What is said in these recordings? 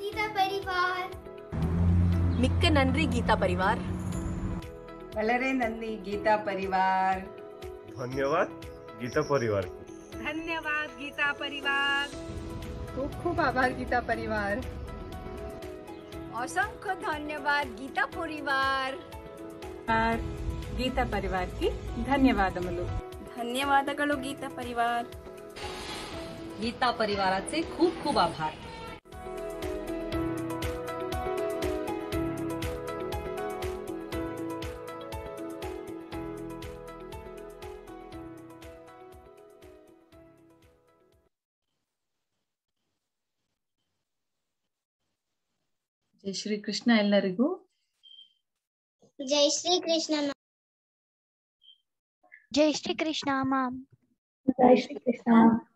गीता परिवार. मिक्क नन्री गीता परिवार. वलरे नंदी गीता परिवार. धन्यवाद गीता परिवार. धन्यवाद गीता परिवार. खूब खूब आभार गीता परिवार. असंख्य धन्यवाद गीता परिवार. गीता परिवार की ಧನ್ಯವಾದಗಳು. ಧನ್ಯವಾದಗಳು ಗೀತಾ ಪರಿವಾರ. गीता परिवाराचे खूप खूप आभार. ಜೈ ಶ್ರೀ ಕೃಷ್ಣ ಎಲ್ಲರಿಗೂ. जय श्री कृष्ण. जय श्री कृष्ण ಮ್ಯಾಮ್. ಜೈ ಶ್ರೀ ಕೃಷ್ಣ.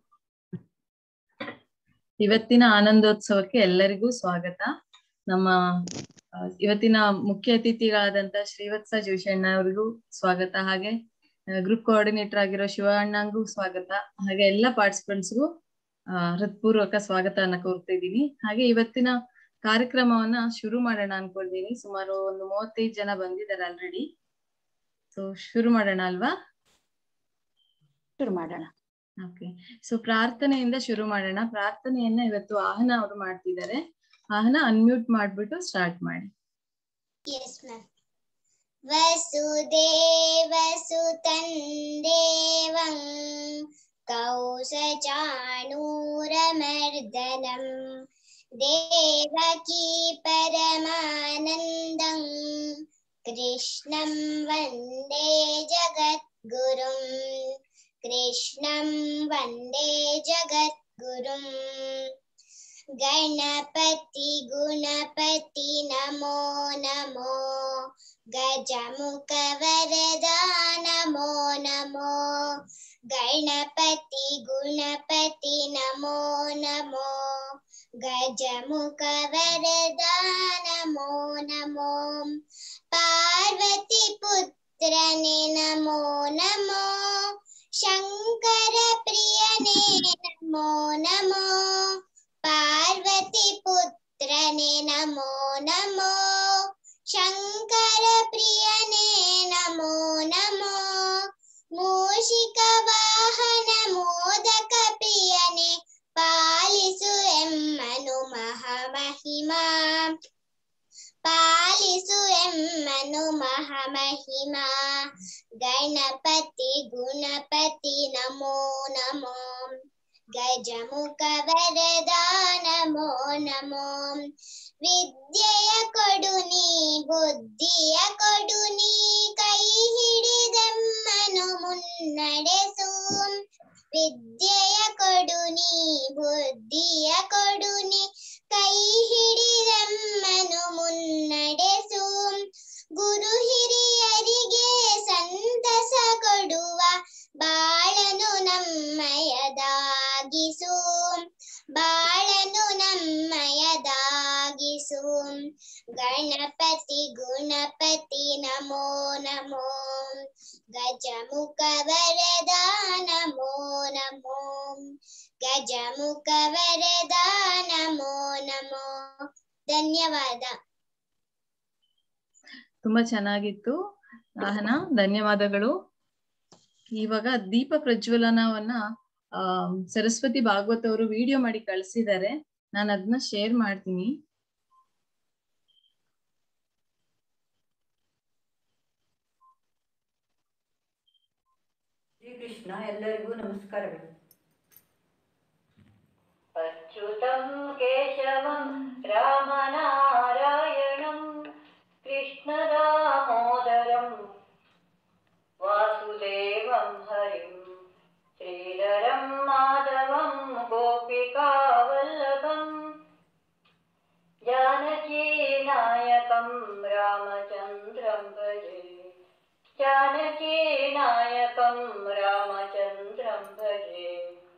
ಇವತ್ತಿನ ಆನಂದೋತ್ಸವಕ್ಕೆ ಎಲ್ಲರಿಗೂ ಸ್ವಾಗತ. ನಮ್ಮ ಇವತ್ತಿನ ಮುಖ್ಯ ಅತಿಥಿಗಳಾದಂತ ಶ್ರೀವತ್ಸ ಜೋಶಣ್ಣ ಅವರಿಗೂ ಸ್ವಾಗತ. ಹಾಗೆ ಗ್ರೂಪ್ ಕೋಆರ್ಡಿನೇಟರ್ ಆಗಿರೋ ಶಿವಣ್ಣಂಗೂ ಸ್ವಾಗತ. ಹಾಗೆ ಎಲ್ಲ ಪಾರ್ಟಿಸಿಪೆಂಟ್ಸ್ಗೂ ಹೃತ್ಪೂರ್ವಕ ಸ್ವಾಗತವನ್ನ ಕೋರ್ತಾ ಇದ್ದೀನಿ. ಹಾಗೆ ಇವತ್ತಿನ ಕಾರ್ಯಕ್ರಮವನ್ನ ಶುರು ಮಾಡೋಣ ಅನ್ಕೊಳ್ತೀನಿ. ಸುಮಾರು ಒಂದು 35 ಜನ ಬಂದಿದ್ದಾರೆ ಆಲ್ರೆಡಿ. ಸೊ ಶುರು ಮಾಡೋಣ ಅಲ್ವಾ? ಶುರು ಮಾಡೋಣ. ಓಕೆ, ಸೊ ಪ್ರಾರ್ಥನೆಯಿಂದ ಶುರು ಮಾಡೋಣ. ಪ್ರಾರ್ಥನೆಯನ್ನ ಇವತ್ತು ಆಹನ ಅವರು ಮಾಡ್ತಿದ್ದಾರೆ. ಆಹನ ಅನ್ಮ್ಯೂಟ್ ಮಾಡ್ಬಿಟ್ಟು ಸ್ಟಾರ್ಟ್ ಮಾಡಿ. Yes ma'am. वसुदेव सुतं देवं कौसचाणूरमर्दनं देवकी परमानन्दं कृष्णं वन्दे जगद्गुरुं. कृष्णं वन्दे जगद्गुरुं. गणपति गुणपति नमो नमो. गजमुख वरदा नमो नमो. गणपति गुणपति नमो नमो. गजमुख वरदा नमो नमो. पार्वती पुत्रने नमो नमो. शंकर प्रियने नमो नमो. पार्वती पुत्रने नमो नमो. शंकर प्रियने नमो नमो. मूषिक वाहन मोदक प्रियने पालिसु एम्मनु महामहिमा. पालिसु एम्मनु महामहिमा. गणपति गुणपति नमो नमो. गजमुख वरदा नमो नमो. विद्यೆಯ ಕೊಡುನಿ ಬುದ್ಧಿಯ ಕೊಡುನಿ ಕೈ ಹಿಡಿದೆಮ್ಮನು ಮುನ್ನಡೆಸು. ವಿದ್ಯೆಯ ಕೊಡುನಿ ಬುದ್ಧಿಯ ಕೊಡುನಿ ಕೈ ಹಿಡಿದೆಮ್ಮನು ಮುನ್ನಡೆಸು. ಗುರು ಹಿರಿಯರಿಗೆ ಸಂತಸ ಕೊಡುವ ಬಾಳನು ನಮ್ಮಯದಾಗಿಸು. ಬಾಳನು ನಮ್ಮಯದಾಗಿಸು. ಗಣಪತಿ ಗುಣಪತಿ ನಮೋ ನಮೋ. ಗಜಮುಖ ವರದ ನಮೋ ನಮೋ. ಗಜಮುಖ ವರದ ನಮೋ ನಮೋ. ಧನ್ಯವಾದ. ತುಂಬಾ ಚೆನ್ನಾಗಿತ್ತು ಆಹನ, ಧನ್ಯವಾದಗಳು. ಇವಾಗ ದೀಪ ಪ್ರಜ್ವಲನವನ್ನ ಸರಸ್ವತಿ ಭಾಗವತ್ ಅವರು ವಿಡಿಯೋ ಮಾಡಿ ಕಳಿಸಿದ್ದಾರೆ. ನಾನು ಅದನ್ನ ಶೇರ್ ಮಾಡ್ತೀನಿ. ಶ್ರೀ ಕೃಷ್ಣ ಎಲ್ಲರಿಗೂ ನಮಸ್ಕಾರಗಳು. ಅಚ್ಯುತಂ ಕೇಶವಂ ರಾಮನಾರಾಯಣಂ ಕೃಷ್ಣ ದಾಮೋದರಂ ವಾಸುದೇವಂ ಹರಿಂ ಶ್ರೀಧರಂ ಮಾಧವಂ ಗೋಪಿಕಾ ವಲ್ಲಭಂ ಜಾನಕೀ ನಾಯಕಂ ರಾಮಚಂದ್ರಂ ಭಜೆ. ಜಾನಕೀ ನಾಯಕಂ ರಾಮಚಂದ್ರಂ ಭಜೆ.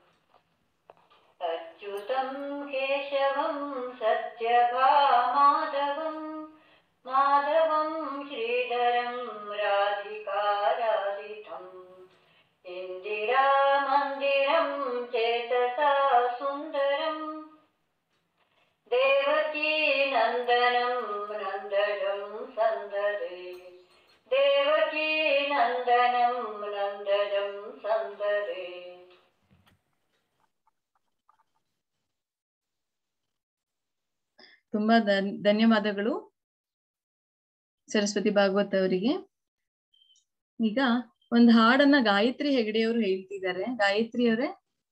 ಅಚ್ಯುತಂ ಕೇಶವಂ ಸತ್ಯಭಾಮಾಧವಂ ಮಾಧವಂ ಶ್ರೀಧರಂ ರಾಧಿಕಾರಾಧಿತಂ ಇಂದಿರಾ ಮಂದಿರಂ ಚೇತಸಾ ಸುಂದರಂ ದೇವಕೀ नन्दनं नन्दजं सन्ददे देवकी नन्दनं नन्दजं सन्ददे ತುಂಬಾ ಧನ್ಯವಾದಗಳು ಸರಸ್ವತಿ ಭಾಗವತ್ ಅವರಿಗೆ. ಈಗ ಒಂದು ಹಾಡನ್ನ ಗಾಯತ್ರಿ ಹೆಗಡೆಯವರು ಹೇಳ್ತಿದ್ದಾರೆ. ಗಾಯತ್ರಿ ಅವರೇ,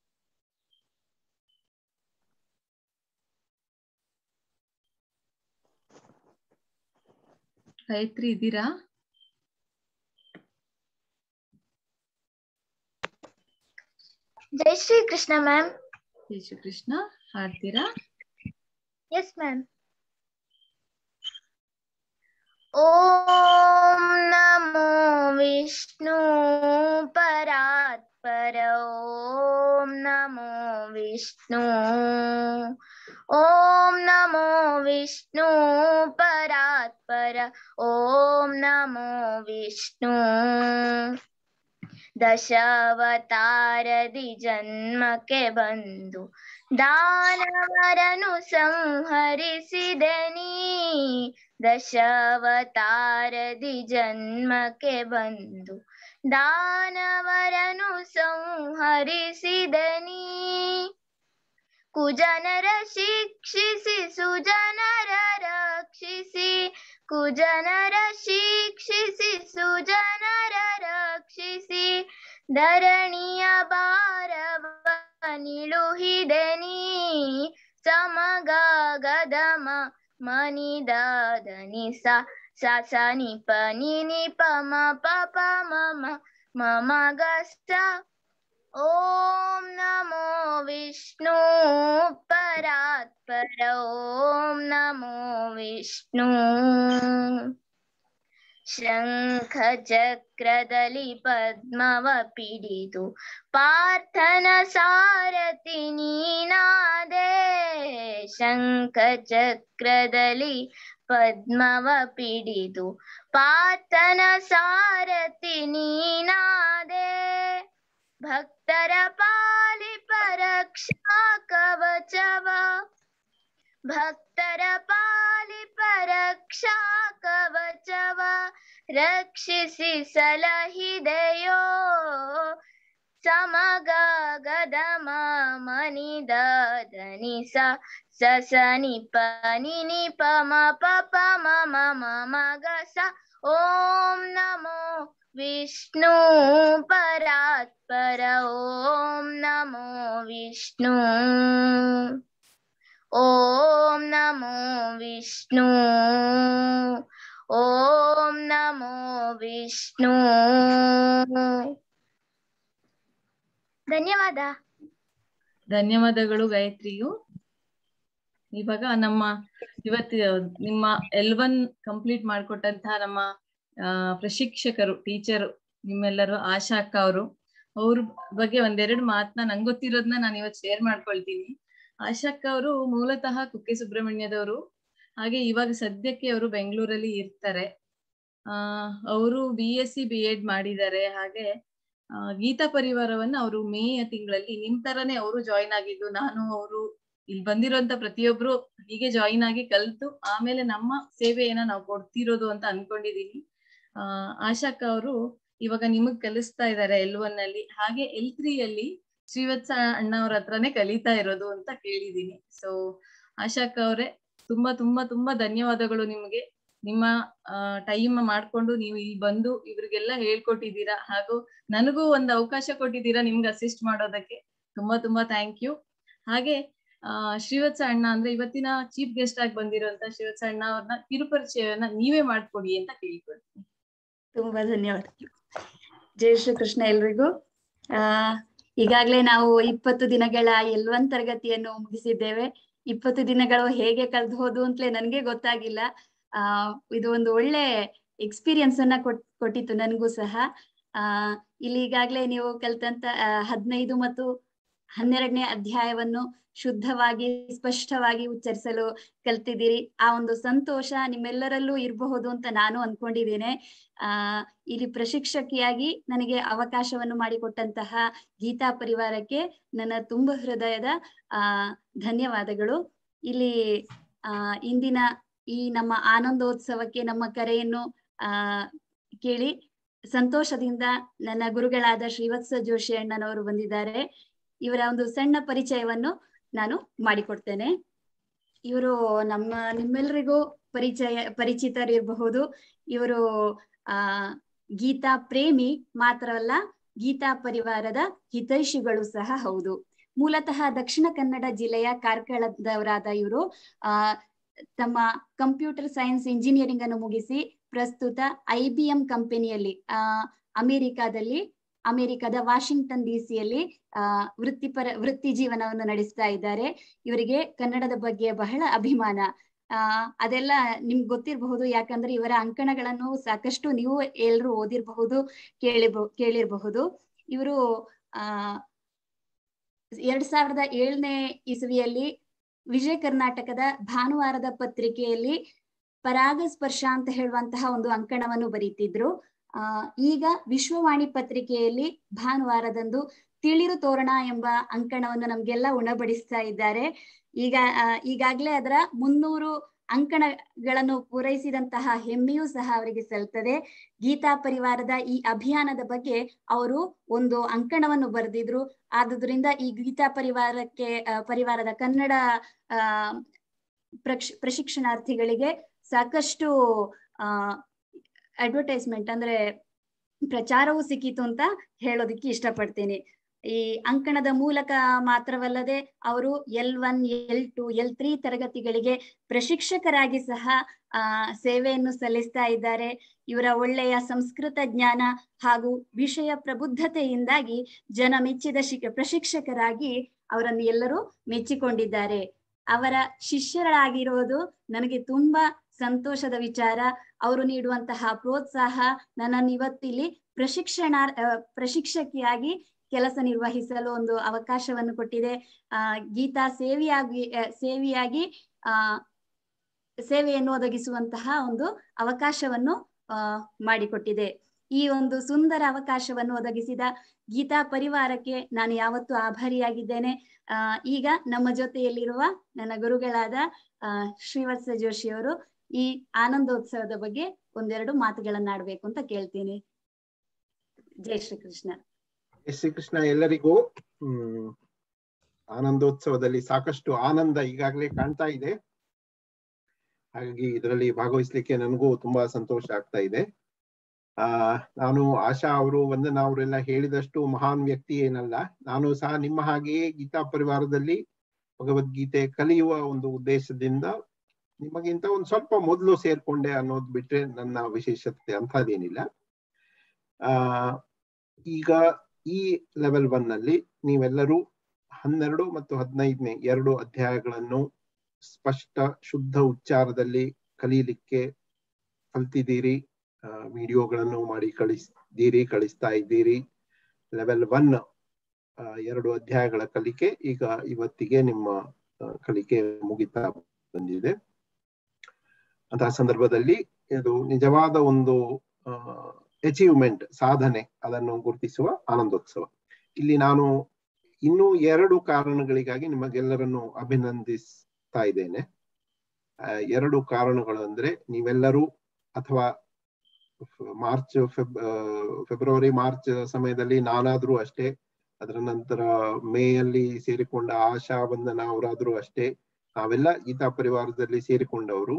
ಗಾಯತ್ರಿ ಇದ್ದೀರಾ? ಜೈ ಶ್ರೀ ಕೃಷ್ಣ ಮ್ಯಾಮ್. ಜೈ ಶ್ರೀ ಕೃಷ್ಣ ಹಾಡ್ತೀರಾ? Yes ma'am. ಓಂ ನಮೋ ವಿಷ್ಣು ಪರಾತ್ಪರ ಓಂ ನಮೋ ವಿಷ್ಣು ಓಂ ನಮೋ ವಿಷ್ಣು ಪರಾತ್ಪರ ಓಂ ನಮೋ ವಿಷ್ಣು ದಶಾವತಾರದಿ ಜನ್ಮಕ್ಕೆ ಬಂದು ದಾನವರನು ಸಂಹರಿಸಿದೆ ನೀ ದಶಾವತಾರದಿ ಜನ್ಮಕ್ಕೆ ಬಂದು ದಾನವರನು ಸಂಹರಿಸಿದೆ ನೀ ಕುಜನರ ಶಿಕ್ಷಿಸಿ ಸುಜನರ ರಕ್ಷಿಸಿ ಕುಜನರ ಶಿಕ್ಷಿಸಿ ಸುಜನರ ರಕ್ಷಿಸಿ ಧರಣಿಯ ಭಾರವ ನಿಳುಹಿದೆ ನೀ ಸಮಗಾಗದಮ ಮನಿದಾದನಿ ಸ ಸ ನಿ ಪ ನಿ ನಿ ಪ ಮ ಪ ಪ ಮ ಮ ಮ ಮ ಗ ಸ. ಓಂ ನಮೋ ವಿಷ್ಣು ಪರಾತ್ಪರ ಓಂ ನಮೋ ವಿಷ್ಣು ಶಂಖ ಚಕ್ರದಲ್ಲಿ ಪದ್ಮವ ಪಿಡಿದು ಪಾರ್ಥನ ಸಾರಥಿ ನೀನಾದೆ ಶಂಖ ಚಕ್ರದಲ್ಲಿ ಪದ್ಮವ ಪಿಡಿದು ಪಾರ್ಥನ ಸಾರಥಿ ನೀನಾದೆ ಭಕ್ತರ ಪಾಲಿಪ ರಕ್ಷಾ ಕವಚವ ಭಕ್ತರ ಪಾಲಿಪ ರಕ್ಷಾ ಕವಚವ ರಕ್ಷಿಸಿ ಸಲಹಿದೆಯೋ ಸಮಗಾಗದಮ ಮನಿದಾದನಿ ಸ ಸ ನಿ ಪ ನಿ ನಿ ಪ ಮ ಪ ಪ ಮ ಮ ಮ ಮ ಗ ಸ. ಓಂ ನಮೋ ವಿಷ್ಣು ಪರಾತ್ಪರ ಓಂ ನಮೋ ವಿಷ್ಣು ಓಂ ನಮೋ ವಿಷ್ಣು ಓಂ ನಮೋ ವಿಷ್ಣು. ಧನ್ಯವಾದ. ಧನ್ಯವಾದಗಳು ಗಾಯತ್ರಿಯು. ಇವಾಗ ನಮ್ಮ ನಿಮ್ಮ L1 ಕಂಪ್ಲೀಟ್ ಮಾಡ್ಕೊಟ್ಟಂತಹ ನಮ್ಮ ಪ್ರಶಿಕ್ಷಕರು ಟೀಚರು ನಿಮ್ಮೆಲ್ಲರೂ ಆಶಾ ಅಕ್ಕ ಅವ್ರ ಬಗ್ಗೆ ಒಂದೆರಡು ಮಾತನ್ನ ನಂಗೆ ಗೊತ್ತಿರೋದನ್ನ ನಾನು ಇವತ್ತು ಶೇರ್ ಮಾಡ್ಕೊಳ್ತೀನಿ. ಆಶಾ ಅಕ್ಕ ಅವರು ಮೂಲತಃ ಕುಕ್ಕೆ ಸುಬ್ರಹ್ಮಣ್ಯದವರು. ಹಾಗೆ ಇವಾಗ ಸದ್ಯಕ್ಕೆ ಅವರು ಬೆಂಗಳೂರಲ್ಲಿ ಇರ್ತಾರೆ. ಅವರು BSc B.Ed ಮಾಡಿದ್ದಾರೆ. ಹಾಗೆ ಗೀತಾ ಪರಿವಾರವನ್ನ ಅವರು ಮೇ ತಿಂಗಳಲ್ಲಿ ನಿಮ್ ತರನೇ ಅವರು ಜಾಯಿನ್ ಆಗಿದ್ದು, ನಾನು ಅವರು ಇಲ್ಲಿ ಬಂದಿರೋಂತ ಪ್ರತಿಯೊಬ್ರು ಹೀಗೆ ಜಾಯಿನ್ ಆಗಿ ಕಲ್ತು ಆಮೇಲೆ ನಮ್ಮ ಸೇವೆಯನ್ನ ನಾವು ಕೊಡ್ತಿರೋದು ಅಂತ ಅನ್ಕೊಂಡಿದೀನಿ. ಆಶಾಕ್ಕ ಅವರು ಇವಾಗ ನಿಮಗ್ ಕಲಿಸ್ತಾ ಇದ್ದಾರೆ L1 ಅಲ್ಲಿ. ಹಾಗೆ L3 ಅಲ್ಲಿ ಶ್ರೀವತ್ಸ ಅಣ್ಣ ಅವ್ರ ಹತ್ರನೇ ಕಲಿತಾ ಇರೋದು ಅಂತ ಕೇಳಿದೀನಿ. ಸೊ ಆಶಾಕ್ಕ ಅವರೇ, ತುಂಬಾ ತುಂಬಾ ತುಂಬಾ ಧನ್ಯವಾದಗಳು ನಿಮ್ಗೆ. ನಿಮ್ಮ ಟೈಮ್ ಮಾಡ್ಕೊಂಡು ನೀವು ಇಲ್ಲಿ ಬಂದು ಇವ್ರಿಗೆಲ್ಲ ಹೇಳ್ಕೊಟ್ಟಿದ್ದೀರಾ, ಹಾಗೂ ನನಗೂ ಒಂದು ಅವಕಾಶ ಕೊಟ್ಟಿದ್ದೀರಾ ನಿಮ್ಗೆ ಅಸಿಸ್ಟ್ ಮಾಡೋದಕ್ಕೆ. ತುಂಬಾ ತುಂಬಾ ಥ್ಯಾಂಕ್ ಯು. ಹಾಗೆ ಶ್ರೀವತ್ಸ ಅಣ್ಣ ಅಂದ್ರೆ ಇವತ್ತಿನ ಚೀಫ್ ಗೆಸ್ಟ್ ಆಗಿ ಬಂದಿರುವಂತ ಶ್ರೀವತ್ಸ ಅಣ್ಣ ಅವ್ರನ್ನ ಕಿರುಪರಿಚಯವನ್ನ ನೀವೇ ಮಾಡ್ಕೊಡಿ ಅಂತ ಕೇಳ್ಕೊಳ್ತೀನಿ. ತುಂಬಾ ಧನ್ಯವಾದಗಳು. ಜೈ ಶ್ರೀ ಕೃಷ್ಣ ಎಲ್ರಿಗೂ. ಈಗಾಗ್ಲೇ ನಾವು 20 ದಿನಗಳ L1 ತರಗತಿಯನ್ನು ಮುಗಿಸಿದ್ದೇವೆ. 20 ದಿನಗಳು ಹೇಗೆ ಕಳೆದು ಹೋದು ಅಂತಲೇ ನನ್ಗೆ ಗೊತ್ತಾಗಿಲ್ಲ. ಇದು ಒಂದು ಒಳ್ಳೆ ಎಕ್ಸ್ಪೀರಿಯನ್ಸ್ ಅನ್ನ ಕೊಟ್ಟಿತ್ತು ನನಗೂ ಸಹ. ಇಲ್ಲಿ ಈಗಾಗ್ಲೇ ನೀವು ಕಲ್ತಂತ 15 ಮತ್ತು 12ನೇ ಅಧ್ಯಾಯವನ್ನು ಶುದ್ಧವಾಗಿ ಸ್ಪಷ್ಟವಾಗಿ ಉಚ್ಚರಿಸಲು ಕಲ್ತಿದ್ದೀರಿ. ಆ ಒಂದು ಸಂತೋಷ ನಿಮ್ಮೆಲ್ಲರಲ್ಲೂ ಇರಬಹುದು ಅಂತ ನಾನು ಅನ್ಕೊಂಡಿದ್ದೇನೆ. ಇಲ್ಲಿ ಪ್ರಶಿಕ್ಷಕಿಯಾಗಿ ನನಗೆ ಅವಕಾಶವನ್ನು ಮಾಡಿಕೊಟ್ಟಂತಹ ಗೀತಾ ಪರಿವಾರಕ್ಕೆ ನನ್ನ ತುಂಬ ಹೃದಯದ ಧನ್ಯವಾದಗಳು. ಇಲ್ಲಿ ಇಂದಿನ ಈ ನಮ್ಮ ಆನಂದೋತ್ಸವಕ್ಕೆ ನಮ್ಮ ಕರೆಯನ್ನು ಕೇಳಿ ಸಂತೋಷದಿಂದ ನನ್ನ ಗುರುಗಳಾದ ಶ್ರೀವತ್ಸ ಜೋಶಿ ಅಣ್ಣನವರು ಬಂದಿದ್ದಾರೆ. ಇವರ ಒಂದು ಸಣ್ಣ ಪರಿಚಯವನ್ನು ನಾನು ಮಾಡಿಕೊಡ್ತೇನೆ. ಇವರು ನಿಮ್ಮೆಲ್ಲರಿಗೂ ಪರಿಚಿತರಿರಬಹುದು. ಇವರು ಗೀತಾ ಪ್ರೇಮಿ ಮಾತ್ರವಲ್ಲ, ಗೀತಾ ಪರಿವಾರದ ಹಿತೈಷಿಗಳು ಸಹ ಹೌದು. ಮೂಲತಃ ದಕ್ಷಿಣ ಕನ್ನಡ ಜಿಲ್ಲೆಯ ಕಾರ್ಕಳದವರಾದ ಇವರು ತಮ್ಮ ಕಂಪ್ಯೂಟರ್ ಸೈನ್ಸ್ ಇಂಜಿನಿಯರಿಂಗ್ ಅನ್ನು ಮುಗಿಸಿ ಪ್ರಸ್ತುತ IBM ಕಂಪನಿಯಲ್ಲಿ ಅಮೆರಿಕದ ವಾಷಿಂಗ್ಟನ್ DC ವೃತ್ತಿ ಜೀವನವನ್ನು ನಡೆಸ್ತಾ ಇದ್ದಾರೆ. ಇವರಿಗೆ ಕನ್ನಡದ ಬಗ್ಗೆ ಬಹಳ ಅಭಿಮಾನ. ಅದೆಲ್ಲ ನಿಮ್ಗೆ ಗೊತ್ತಿರಬಹುದು, ಯಾಕಂದ್ರೆ ಇವರ ಅಂಕಣಗಳನ್ನು ಸಾಕಷ್ಟು ನೀವು ಎಲ್ಲರೂ ಓದಿರಬಹುದು, ಕೇಳಿರಬಹುದು. ಇವರು 2007ನೇ ಇಸವಿಯಲ್ಲಿ ವಿಜಯ ಕರ್ನಾಟಕದ ಭಾನುವಾರದ ಪತ್ರಿಕೆಯಲ್ಲಿ ಪರಾಗಸ್ಪರ್ಶ ಅಂತ ಹೇಳುವಂತಹ ಒಂದು ಅಂಕಣವನ್ನು ಬರೀತಿದ್ರು. ಈಗ ವಿಶ್ವವಾಣಿ ಪತ್ರಿಕೆಯಲ್ಲಿ ಭಾನುವಾರದಂದು ತಿಳಿರು ತೋರಣ ಎಂಬ ಅಂಕಣವನ್ನು ನಮ್ಗೆಲ್ಲ ಉಣಬಡಿಸ್ತಾ ಇದ್ದಾರೆ. ಈಗಾಗಲೇ ಅದರ 300 ಅಂಕಣಗಳನ್ನು ಪೂರೈಸಿದಂತಹ ಹೆಮ್ಮೆಯೂ ಸಹ ಅವರಿಗೆ ಸಲ್ತದೆ. ಗೀತಾ ಪರಿವಾರದ ಈ ಅಭಿಯಾನದ ಬಗ್ಗೆ ಅವರು ಒಂದು ಅಂಕಣವನ್ನು ಬರೆದಿದ್ರು. ಆದುದರಿಂದ ಈ ಗೀತಾ ಪರಿವಾರದ ಕನ್ನಡ ಪ್ರಶಿಕ್ಷಣಾರ್ಥಿಗಳಿಗೆ ಸಾಕಷ್ಟು ಅಡ್ವರ್ಟೈಸ್ಮೆಂಟ್ ಅಂದ್ರೆ ಪ್ರಚಾರವೂ ಸಿಕ್ಕಿತು ಅಂತ ಹೇಳೋದಿಕ್ಕೆ ಇಷ್ಟಪಡ್ತೀನಿ. ಈ ಅಂಕಣದ ಮೂಲಕ ಮಾತ್ರವಲ್ಲದೆ ಅವರು L1, L2, L3 ತರಗತಿಗಳಿಗೆ ಪ್ರಶಿಕ್ಷಕರಾಗಿ ಸಹ ಸೇವೆಯನ್ನು ಸಲ್ಲಿಸ್ತಾ ಇದ್ದಾರೆ. ಇವರ ಒಳ್ಳೆಯ ಸಂಸ್ಕೃತ ಜ್ಞಾನ ಹಾಗೂ ವಿಷಯ ಪ್ರಬುದ್ಧತೆಯಿಂದಾಗಿ ಜನ ಮೆಚ್ಚಿದ ಪ್ರಶಿಕ್ಷಕರಾಗಿ ಅವರನ್ನು ಎಲ್ಲರೂ ಮೆಚ್ಚಿಕೊಂಡಿದ್ದಾರೆ. ಅವರ ಶಿಷ್ಯರಾಗಿರೋದು ನನಗೆ ತುಂಬಾ ಸಂತೋಷದ ವಿಚಾರ. ಅವರು ನೀಡುವಂತಹ ಪ್ರೋತ್ಸಾಹ ನನ್ನನ್ನು ಇವತ್ತಿಲ್ಲಿ ಪ್ರಶಿಕ್ಷಕಿಯಾಗಿ ಕೆಲಸ ನಿರ್ವಹಿಸಲು ಒಂದು ಅವಕಾಶವನ್ನು ಕೊಟ್ಟಿದೆ. ಗೀತಾ ಸೇವೆಯಾಗಿ ಸೇವೆಯನ್ನು ಒದಗಿಸುವಂತಹ ಒಂದು ಅವಕಾಶವನ್ನು ಮಾಡಿಕೊಟ್ಟಿದೆ. ಈ ಒಂದು ಸುಂದರ ಅವಕಾಶವನ್ನು ಒದಗಿಸಿದ ಗೀತಾ ಪರಿವಾರಕ್ಕೆ ನಾನು ಯಾವತ್ತೂ ಆಭಾರಿಯಾಗಿದ್ದೇನೆ. ಈಗ ನಮ್ಮ ಜೊತೆಯಲ್ಲಿರುವ ನನ್ನ ಗುರುಗಳಾದ ಶ್ರೀವತ್ಸ ಜೋಶಿಯವರು ಈ ಆನಂದೋತ್ಸವದ ಬಗ್ಗೆ ಒಂದೆರಡು ಮಾತುಗಳನ್ನಾಡ್ಬೇಕು ಅಂತ ಕೇಳ್ತೀನಿ. ಜೈ ಶ್ರೀಕೃಷ್ಣ. ಜೈ ಶ್ರೀಕೃಷ್ಣ ಎಲ್ಲರಿಗೂ. ಆನಂದೋತ್ಸವದಲ್ಲಿ ಸಾಕಷ್ಟು ಆನಂದ ಈಗಾಗಲೇ ಕಾಣ್ತಾ ಇದೆ. ಹಾಗಾಗಿ ಇದರಲ್ಲಿ ಭಾಗವಹಿಸ್ಲಿಕ್ಕೆ ನನಗೂ ತುಂಬಾ ಸಂತೋಷ ಆಗ್ತಾ ಇದೆ. ನಾನು ಆಶಾ ಅವರು ವಂದನಾ ಅವರೆಲ್ಲ ಹೇಳಿದಷ್ಟು ಮಹಾನ್ ವ್ಯಕ್ತಿ ಏನಲ್ಲ. ನಾನು ಸಹ ನಿಮ್ಮ ಹಾಗೆಯೇ ಗೀತಾ ಪರಿವಾರದಲ್ಲಿ ಭಗವದ್ಗೀತೆ ಕಲಿಯುವ ಒಂದು ಉದ್ದೇಶದಿಂದ ನಿಮಗಿಂತ ಒಂದು ಸ್ವಲ್ಪ ಮೊದಲು ಸೇರ್ಕೊಂಡೆ ಅನ್ನೋದು ಬಿಟ್ರೆ ನನ್ನ ವಿಶೇಷತೆ ಅಂಥದ್ದೇನಿಲ್ಲ. ಈಗ ಈ ಲೆವೆಲ್ 1 ನಲ್ಲಿ ನೀವೆಲ್ಲರೂ 12 ಮತ್ತು 15ನೇ 2 ಅಧ್ಯಾಯಗಳನ್ನು ಸ್ಪಷ್ಟ ಶುದ್ಧ ಉಚ್ಚಾರದಲ್ಲಿ ಕಲೀಲಿಕ್ಕೆ ಕಲ್ತಿದ್ದೀರಿ. ವಿಡಿಯೋಗಳನ್ನು ಮಾಡಿ ಕಳಿಸ್ತಾ ಇದ್ದೀರಿ. ಲೆವೆಲ್ 1 2 ಅಧ್ಯಾಯಗಳ ಕಲಿಕೆ ಈಗ ಇವತ್ತಿಗೆ ನಿಮ್ಮ ಕಲಿಕೆ ಮುಗಿತಾ ಬಂದಿದೆ. ಅಂತಹ ಸಂದರ್ಭದಲ್ಲಿ ಇದು ನಿಜವಾದ ಒಂದು ಅಚೀವ್ಮೆಂಟ್, ಸಾಧನೆ, ಅದನ್ನು ಗುರುತಿಸುವ ಆನಂದೋತ್ಸವ. ಇಲ್ಲಿ ನಾನು ಇನ್ನೂ 2 ಕಾರಣಗಳಿಗಾಗಿ ನಿಮಗೆಲ್ಲರನ್ನು ಅಭಿನಂದಿಸ್ತಾ ಇದ್ದೇನೆ. 2 ಕಾರಣಗಳು ಅಂದ್ರೆ, ನೀವೆಲ್ಲರೂ ಅಥವಾ ಫೆಬ್ರವರಿ ಮಾರ್ಚ್ ಸಮಯದಲ್ಲಿ ನಾನಾದ್ರೂ ಅಷ್ಟೇ, ಅದರ ನಂತರ ಮೇಯಲ್ಲಿ ಸೇರಿಕೊಂಡ ಆಶಾ ವಂದನಾ ಅವರಾದ್ರೂ ಅಷ್ಟೇ, ನಾವೆಲ್ಲ ಗೀತಾ ಪರಿವಾರದಲ್ಲಿ ಸೇರಿಕೊಂಡವರು.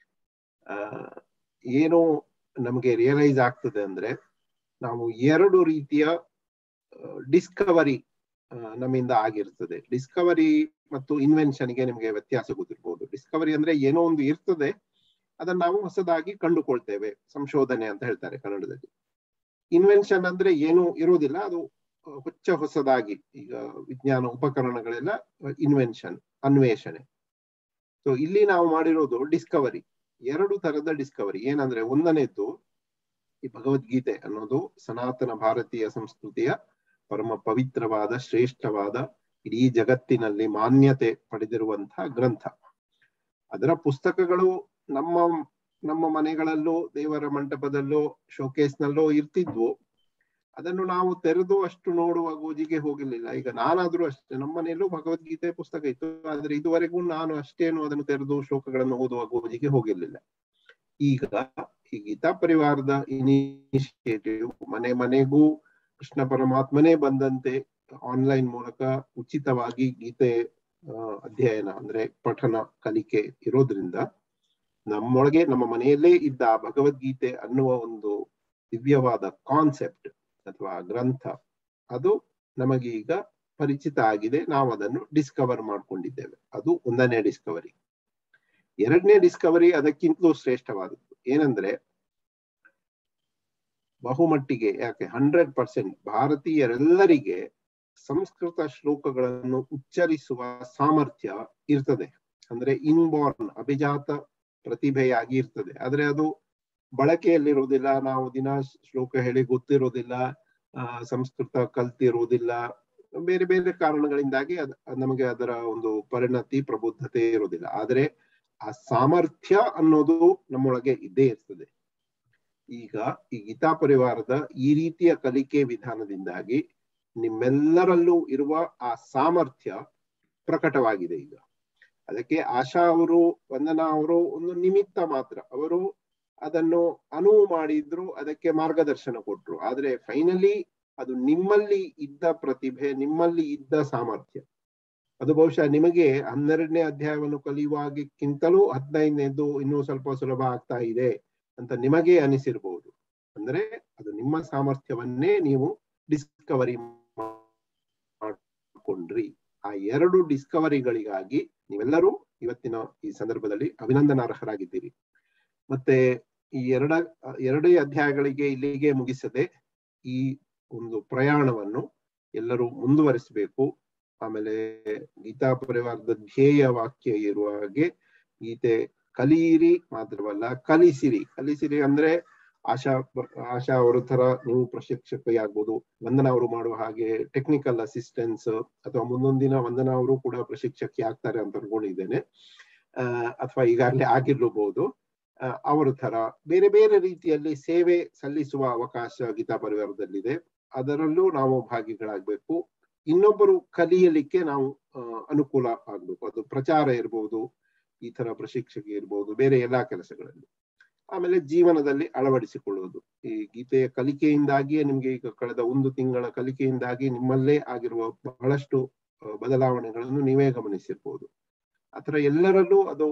ಏನು ನಮಗೆ ರಿಯಲೈಸ್ ಆಗ್ತದೆ ಅಂದ್ರೆ, ನಾವು 2 ರೀತಿಯ ಡಿಸ್ಕವರಿ ನಮ್ಮಿಂದ ಆಗಿರ್ತದೆ. ಡಿಸ್ಕವರಿ ಮತ್ತು ಇನ್ವೆನ್ಷನ್ಗೆ ನಿಮಗೆ ವ್ಯತ್ಯಾಸ ಗೊತ್ತಿರ್ಬೋದು. ಡಿಸ್ಕವರಿ ಅಂದ್ರೆ ಏನೋ ಒಂದು ಇರ್ತದೆ, ಅದನ್ನ ನಾವು ಹೊಸದಾಗಿ ಕಂಡುಕೊಳ್ತೇವೆ, ಸಂಶೋಧನೆ ಅಂತ ಹೇಳ್ತಾರೆ ಕನ್ನಡದಲ್ಲಿ. ಇನ್ವೆನ್ಷನ್ ಅಂದ್ರೆ ಏನು ಇರೋದಿಲ್ಲ, ಅದು ಹೊಸದಾಗಿ, ಈಗ ವಿಜ್ಞಾನ ಉಪಕರಣಗಳೆಲ್ಲ ಇನ್ವೆನ್ಷನ್, ಅನ್ವೇಷಣೆ. ಸೊ ಇಲ್ಲಿ ನಾವು ಮಾಡಿರೋದು ಡಿಸ್ಕವರಿ. 2 ತರದ ಡಿಸ್ಕವರಿ. ಏನಂದ್ರೆ, ಒಂದನೇದ್ದು ಈ ಭಗವದ್ಗೀತೆ ಅನ್ನೋದು ಸನಾತನ ಭಾರತೀಯ ಸಂಸ್ಕೃತಿಯ ಪರಮ ಪವಿತ್ರವಾದ, ಶ್ರೇಷ್ಠವಾದ, ಇಡೀ ಜಗತ್ತಿನಲ್ಲಿ ಮಾನ್ಯತೆ ಪಡೆದಿರುವಂತಹ ಗ್ರಂಥ. ಅದರ ಪುಸ್ತಕಗಳು ನಮ್ಮ ಮನೆಗಳಲ್ಲೋ, ದೇವರ ಮಂಟಪದಲ್ಲೋ, ಶೋಕೇಸ್ನಲ್ಲೋ ಇರ್ತಿದ್ವು. ಅದನ್ನು ನಾವು ತೆರೆದು ಅಷ್ಟು ನೋಡುವ ಗೋಜಿಗೆ ಹೋಗಲಿಲ್ಲ. ಈಗ ನಾನಾದ್ರೂ ಅಷ್ಟೇ, ನಮ್ಮ ಮನೆಯಲ್ಲೂ ಭಗವದ್ಗೀತೆ ಪುಸ್ತಕ ಇತ್ತು, ಆದ್ರೆ ಇದುವರೆಗೂ ನಾನು ಅಷ್ಟೇನು ಅದನ್ನು ತೆರೆದು ಶ್ಲೋಕಗಳನ್ನು ಓದುವ ಗೋಜಿಗೆ ಹೋಗಿರ್ಲಿಲ್ಲ. ಈಗ ಈ ಗೀತಾ ಪರಿವಾರದ ಇನಿಷಿಯೇಟಿವ್ ಮನೆ ಮನೆಗೂ ಕೃಷ್ಣ ಪರಮಾತ್ಮನೇ ಬಂದಂತೆ ಆನ್ಲೈನ್ ಮೂಲಕ ಉಚಿತವಾಗಿ ಗೀತೆ ಅಧ್ಯಯನ ಅಂದ್ರೆ ಪಠನ ಕಲಿಕೆ ಇರೋದ್ರಿಂದ ನಮ್ಮೊಳಗೆ ನಮ್ಮ ಮನೆಯಲ್ಲೇ ಇದ್ದ ಭಗವದ್ಗೀತೆ ಅನ್ನುವ ಒಂದು ದಿವ್ಯವಾದ ಕಾನ್ಸೆಪ್ಟ್ ಅಥವಾ ಗ್ರಂಥ ಅದು ನಮಗೆ ಈಗ ಪರಿಚಿತ ಆಗಿದೆ. ನಾವು ಅದನ್ನು ಡಿಸ್ಕವರ್ ಮಾಡ್ಕೊಂಡಿದ್ದೇವೆ. ಅದು ಒಂದನೇ ಡಿಸ್ಕವರಿ. ಎರಡನೇ ಡಿಸ್ಕವರಿ ಅದಕ್ಕಿಂತಲೂ ಶ್ರೇಷ್ಠವಾದದ್ದು ಏನಂದ್ರೆ, ಬಹುಮಟ್ಟಿಗೆ ಯಾಕೆ 100% ಭಾರತೀಯರೆಲ್ಲರಿಗೆ ಸಂಸ್ಕೃತ ಶ್ಲೋಕಗಳನ್ನು ಉಚ್ಚರಿಸುವ ಸಾಮರ್ಥ್ಯ ಇರ್ತದೆ. ಅಂದ್ರೆ ಇನ್ಬೋರ್ನ್ ಅಭಿಜಾತ ಪ್ರತಿಭೆಯಾಗಿ ಇರ್ತದೆ. ಆದ್ರೆ ಅದು ಬಳಕೆಯಲ್ಲಿರುವುದಿಲ್ಲ. ನಾವು ದಿನ ಶ್ಲೋಕ ಹೇಳಿ ಗೊತ್ತಿರೋದಿಲ್ಲ, ಸಂಸ್ಕೃತ ಕಲ್ತಿರುವುದಿಲ್ಲ, ಬೇರೆ ಬೇರೆ ಕಾರಣಗಳಿಂದಾಗಿ ನಮಗೆ ಅದರ ಒಂದು ಪರಿಣತಿ ಪ್ರಬುದ್ಧತೆ ಇರುವುದಿಲ್ಲ. ಆದ್ರೆ ಆ ಸಾಮರ್ಥ್ಯ ಅನ್ನೋದು ನಮ್ಮೊಳಗೆ ಇದ್ದೇ ಇರ್ತದೆ. ಈಗ ಈ ಗೀತಾ ಪರಿವಾರದ ಈ ರೀತಿಯ ಕಲಿಕೆ ವಿಧಾನದಿಂದಾಗಿ ನಿಮ್ಮೆಲ್ಲರಲ್ಲೂ ಇರುವ ಆ ಸಾಮರ್ಥ್ಯ ಪ್ರಕಟವಾಗಿದೆ. ಈಗ ಅದಕ್ಕೆ ಆಶಾ ಅವರು, ವಂದನಾ ಅವರು ಒಂದು ನಿಮಿತ್ತ ಮಾತ್ರ. ಅವರು ಅದನ್ನು ಅನುವು ಮಾಡಿದ್ರು, ಅದಕ್ಕೆ ಮಾರ್ಗದರ್ಶನ ಕೊಟ್ರು. ಆದ್ರೆ ಫೈನಲಿ ಅದು ನಿಮ್ಮಲ್ಲಿ ಇದ್ದ ಪ್ರತಿಭೆ, ನಿಮ್ಮಲ್ಲಿ ಇದ್ದ ಸಾಮರ್ಥ್ಯ. ಅದು ಬಹುಶಃ ನಿಮಗೆ 12ನೇ ಅಧ್ಯಾಯವನ್ನು ಕಲಿಯುವಾಗಕ್ಕಿಂತಲೂ 15ನೇದು ಇನ್ನೂ ಸ್ವಲ್ಪ ಸುಲಭ ಆಗ್ತಾ ಇದೆ ಅಂತ ನಿಮಗೆ ಅನಿಸಿರ್ಬಹುದು. ಅಂದ್ರೆ ಅದು ನಿಮ್ಮ ಸಾಮರ್ಥ್ಯವನ್ನೇ ನೀವು ಡಿಸ್ಕವರಿ ಮಾಡಿಕೊಂಡ್ರಿ. ಆ 2 ಡಿಸ್ಕವರಿಗಳಿಗಾಗಿ ನೀವೆಲ್ಲರೂ ಇವತ್ತಿನ ಈ ಸಂದರ್ಭದಲ್ಲಿ ಅಭಿನಂದನಾರ್ಹರಾಗಿದ್ದೀರಿ. ಮತ್ತೆ ಈ ಎರಡೇ ಅಧ್ಯಾಯಗಳಿಗೆ ಇಲ್ಲಿಗೆ ಮುಗಿಸದೆ ಈ ಒಂದು ಪ್ರಯಾಣವನ್ನು ಎಲ್ಲರೂ ಮುಂದುವರಿಸಬೇಕು. ಆಮೇಲೆ ಗೀತಾ ಪರಿವಾರದ ಧ್ಯೇಯ ವಾಕ್ಯ ಇರುವ ಹಾಗೆ ಗೀತೆ ಕಲಿಯಿರಿ ಮಾತ್ರವಲ್ಲ ಕಲಿಸಿರಿ. ಕಲಿಸಿರಿ ಅಂದ್ರೆ ಆಶಾ ಅವರ ತರ ನೀವು ಪ್ರಶಿಕ್ಷಕಿ ಆಗ್ಬೋದು, ವಂದನಾ ಅವರು ಮಾಡುವ ಹಾಗೆ ಟೆಕ್ನಿಕಲ್ ಅಸಿಸ್ಟೆನ್ಸ್, ಅಥವಾ ಮುಂದೊಂದಿನ ವಂದನಾ ಅವರು ಕೂಡ ಪ್ರಶಿಕ್ಷಕಿ ಆಗ್ತಾರೆ ಅಂತ ಅನ್ಕೊಂಡಿದ್ದೇನೆ, ಅಥವಾ ಈಗಾಗಲೇ ಆಗಿರ್ಲಬಹುದು. ಅವರ ತರ ಬೇರೆ ಬೇರೆ ರೀತಿಯಲ್ಲಿ ಸೇವೆ ಸಲ್ಲಿಸುವ ಅವಕಾಶ ಗೀತಾ ಪರಿವಾರದಲ್ಲಿದೆ. ಅದರಲ್ಲೂ ನಾವು ಭಾಗಿಗಳಾಗಬೇಕು. ಇನ್ನೊಬ್ಬರು ಕಲಿಯಲಿಕ್ಕೆ ನಾವು ಅನುಕೂಲ ಆಗ್ಬೇಕು. ಅದು ಪ್ರಚಾರ ಇರ್ಬೋದು, ಈ ತರ ಪ್ರಶಿಕ್ಷಕಿ ಇರ್ಬೋದು, ಬೇರೆ ಎಲ್ಲಾ ಕೆಲಸಗಳಲ್ಲಿ. ಆಮೇಲೆ ಜೀವನದಲ್ಲಿ ಅಳವಡಿಸಿಕೊಳ್ಳುವುದು. ಈ ಗೀತೆಯ ಕಲಿಕೆಯಿಂದಾಗಿಯೇ ನಿಮ್ಗೆ ಈಗ ಕಳೆದ 1 ತಿಂಗಳ ಕಲಿಕೆಯಿಂದಾಗಿ ನಿಮ್ಮಲ್ಲೇ ಆಗಿರುವ ಬಹಳಷ್ಟು ಬದಲಾವಣೆಗಳನ್ನು ನೀವೇ ಗಮನಿಸಿರ್ಬೋದು. ಆತರ ಎಲ್ಲರಲ್ಲೂ ಅದು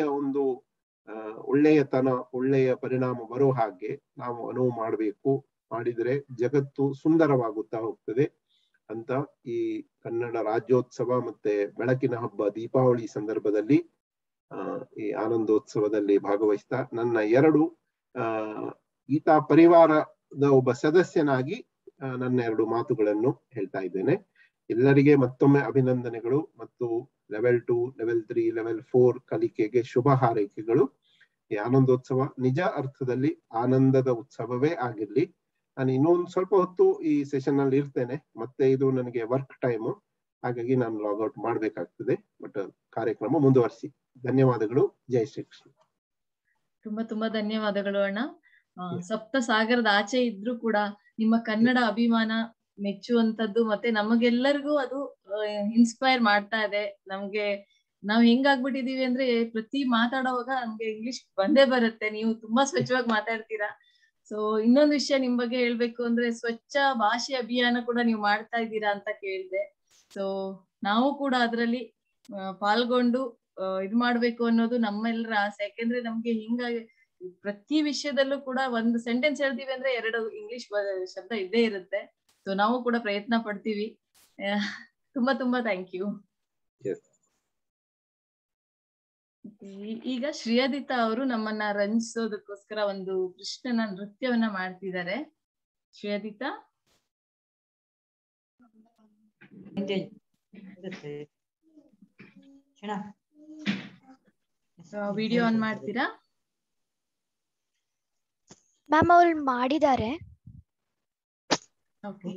ಒಳ್ಳೆಯತನ, ಒಳ್ಳೆಯ ಪರಿಣಾಮ ಬರೋ ಹಾಗೆ ನಾವು ಅನುವು ಮಾಡಬೇಕು. ಮಾಡಿದ್ರೆ ಜಗತ್ತು ಸುಂದರವಾಗುತ್ತಾ ಹೋಗ್ತದೆ ಅಂತ ಈ ಕನ್ನಡ ರಾಜ್ಯೋತ್ಸವ ಮತ್ತೆ ಬೆಳಕಿನ ಹಬ್ಬ ದೀಪಾವಳಿ ಸಂದರ್ಭದಲ್ಲಿ ಈ ಆನಂದೋತ್ಸವದಲ್ಲಿ ಭಾಗವಹಿಸ್ತಾ ನನ್ನ 2 ಗೀತಾ ಪರಿವಾರದ ಒಬ್ಬ ಸದಸ್ಯನಾಗಿ ನನ್ನ 2 ಮಾತುಗಳನ್ನು ಹೇಳ್ತಾ ಇದ್ದೇನೆ. ಎಲ್ಲರಿಗೆ ಮತ್ತೊಮ್ಮೆ ಅಭಿನಂದನೆಗಳು ಮತ್ತು ಲೆವೆಲ್ 2, ಲೆವೆಲ್ 3, ಲೆವೆಲ್ 4 ಕಲಿಕೆಗೆ ಶುಭ ಹಾರೈಕೆಗಳು. ಈ ಆನಂದೋತ್ಸವ ನಿಜ ಅರ್ಥದಲ್ಲಿ ಆನಂದದ ಉತ್ಸವವೇ ಆಗಿರ್ಲಿ. ನಾನು ಇನ್ನೊಂದು ಸ್ವಲ್ಪ ಹೊತ್ತು ಈ ಸೆಷನ್ ಅಲ್ಲಿ ಇರ್ತೇನೆ, ಮತ್ತೆ ಇದು ನನಗೆ ವರ್ಕ್ ಟೈಮ್, ಹಾಗಾಗಿ ನಾನು ಲಾಗ್ಔಟ್ ಮಾಡ್ಬೇಕಾಗ್ತದೆ. ಬಟ್ ಕಾರ್ಯಕ್ರಮ ಮುಂದುವರಿಸಿ. ಧನ್ಯವಾದಗಳು. ಜೈ ಶ್ರೀ ಕೃಷ್ಣ. ತುಂಬಾ ತುಂಬಾ ಧನ್ಯವಾದಗಳು ಅಣ್ಣ. ಸಪ್ತ ಸಾಗರದ ಆಚೆ ಇದ್ರೂ ಕೂಡ ನಿಮ್ಮ ಕನ್ನಡ ಅಭಿಮಾನ ಮೆಚ್ಚುವಂತದ್ದು, ಮತ್ತೆ ನಮಗೆಲ್ಲರಿಗೂ ಅದು ಇನ್ಸ್ಪೈರ್ ಮಾಡ್ತಾ ಇದೆ. ನಾವ್ ಹೆಂಗಾಗ್ಬಿಟ್ಟಿದೀವಿ ಅಂದ್ರೆ ಪ್ರತಿ ಮಾತಾಡುವಾಗ ನಮ್ಗೆ ಇಂಗ್ಲಿಷ್ ಬಂದೇ ಬರುತ್ತೆ. ನೀವು ತುಂಬಾ ಸ್ವಚ್ಛವಾಗಿ ಮಾತಾಡ್ತೀರಾ. ಸೊ ಇನ್ನೊಂದು ವಿಷಯ ನಿಮ್ ಬಗ್ಗೆ ಹೇಳ್ಬೇಕು ಅಂದ್ರೆ, ಸ್ವಚ್ಛ ಭಾಷೆ ಅಭಿಯಾನ ಕೂಡ ನೀವು ಮಾಡ್ತಾ ಇದ್ದೀರಾ ಅಂತ ಕೇಳಿದೆ. ಸೊ ನಾವು ಕೂಡ ಅದರಲ್ಲಿ ಪಾಲ್ಗೊಂಡು ಇದ್ ಮಾಡ್ಬೇಕು ಅನ್ನೋದು ನಮ್ಮೆಲ್ಲರ ಆಸೆ. ಯಾಕೆಂದ್ರೆ ನಮ್ಗೆ ಹಿಂಗಾಗಿ ಪ್ರತಿ ವಿಷಯದಲ್ಲೂ ಕೂಡ ಒಂದು ಸೆಂಟೆನ್ಸ್ ಹೇಳ್ತೀವಿ ಅಂದ್ರೆ 2 ಇಂಗ್ಲಿಷ್ ಶಬ್ದ ಇದ್ದೇ ಇರುತ್ತೆ. ಸೊ ನಾವು ಕೂಡ ಪ್ರಯತ್ನ ಪಡ್ತೀವಿ. ತುಂಬಾ ತುಂಬಾ ಥ್ಯಾಂಕ್ ಯು. ಈಗ ಶ್ರೀಯದಿತಾ ಅವರು ನಮ್ಮನ್ನ ರಂಜಿಸೋದಕ್ಕೋಸ್ಕರ ಒಂದು ಕೃಷ್ಣನ ನೃತ್ಯವನ್ನ ಮಾಡ್ತಿದ್ದಾರೆ. ಶ್ರೀಯದಿತಾ, ವಿಡಿಯೋ ಆನ್ ಮಾಡ್ತೀರಾ? ಮ್ಯಾಮ್ ಅವ್ರು ಮಾಡಿದ್ದಾರೆ. ಓಕೆ.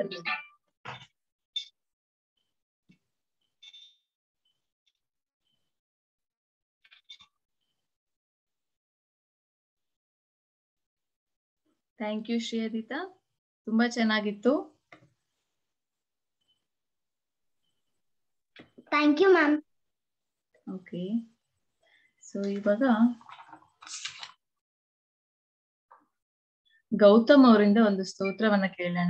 ಬರ್ಬೋದು. ಥ್ಯಾಂಕ್ ಯು ಶ್ರೀಯದಿತಾ, ತುಂಬಾ ಚೆನ್ನಾಗಿತ್ತು. Thank you ma'am. Okay, so ಇವಾಗ ಗೌತಮ್ ಅವರಿಂದ ಒಂದು ಸ್ತೋತ್ರವನ್ನ ಕೇಳೋಣ.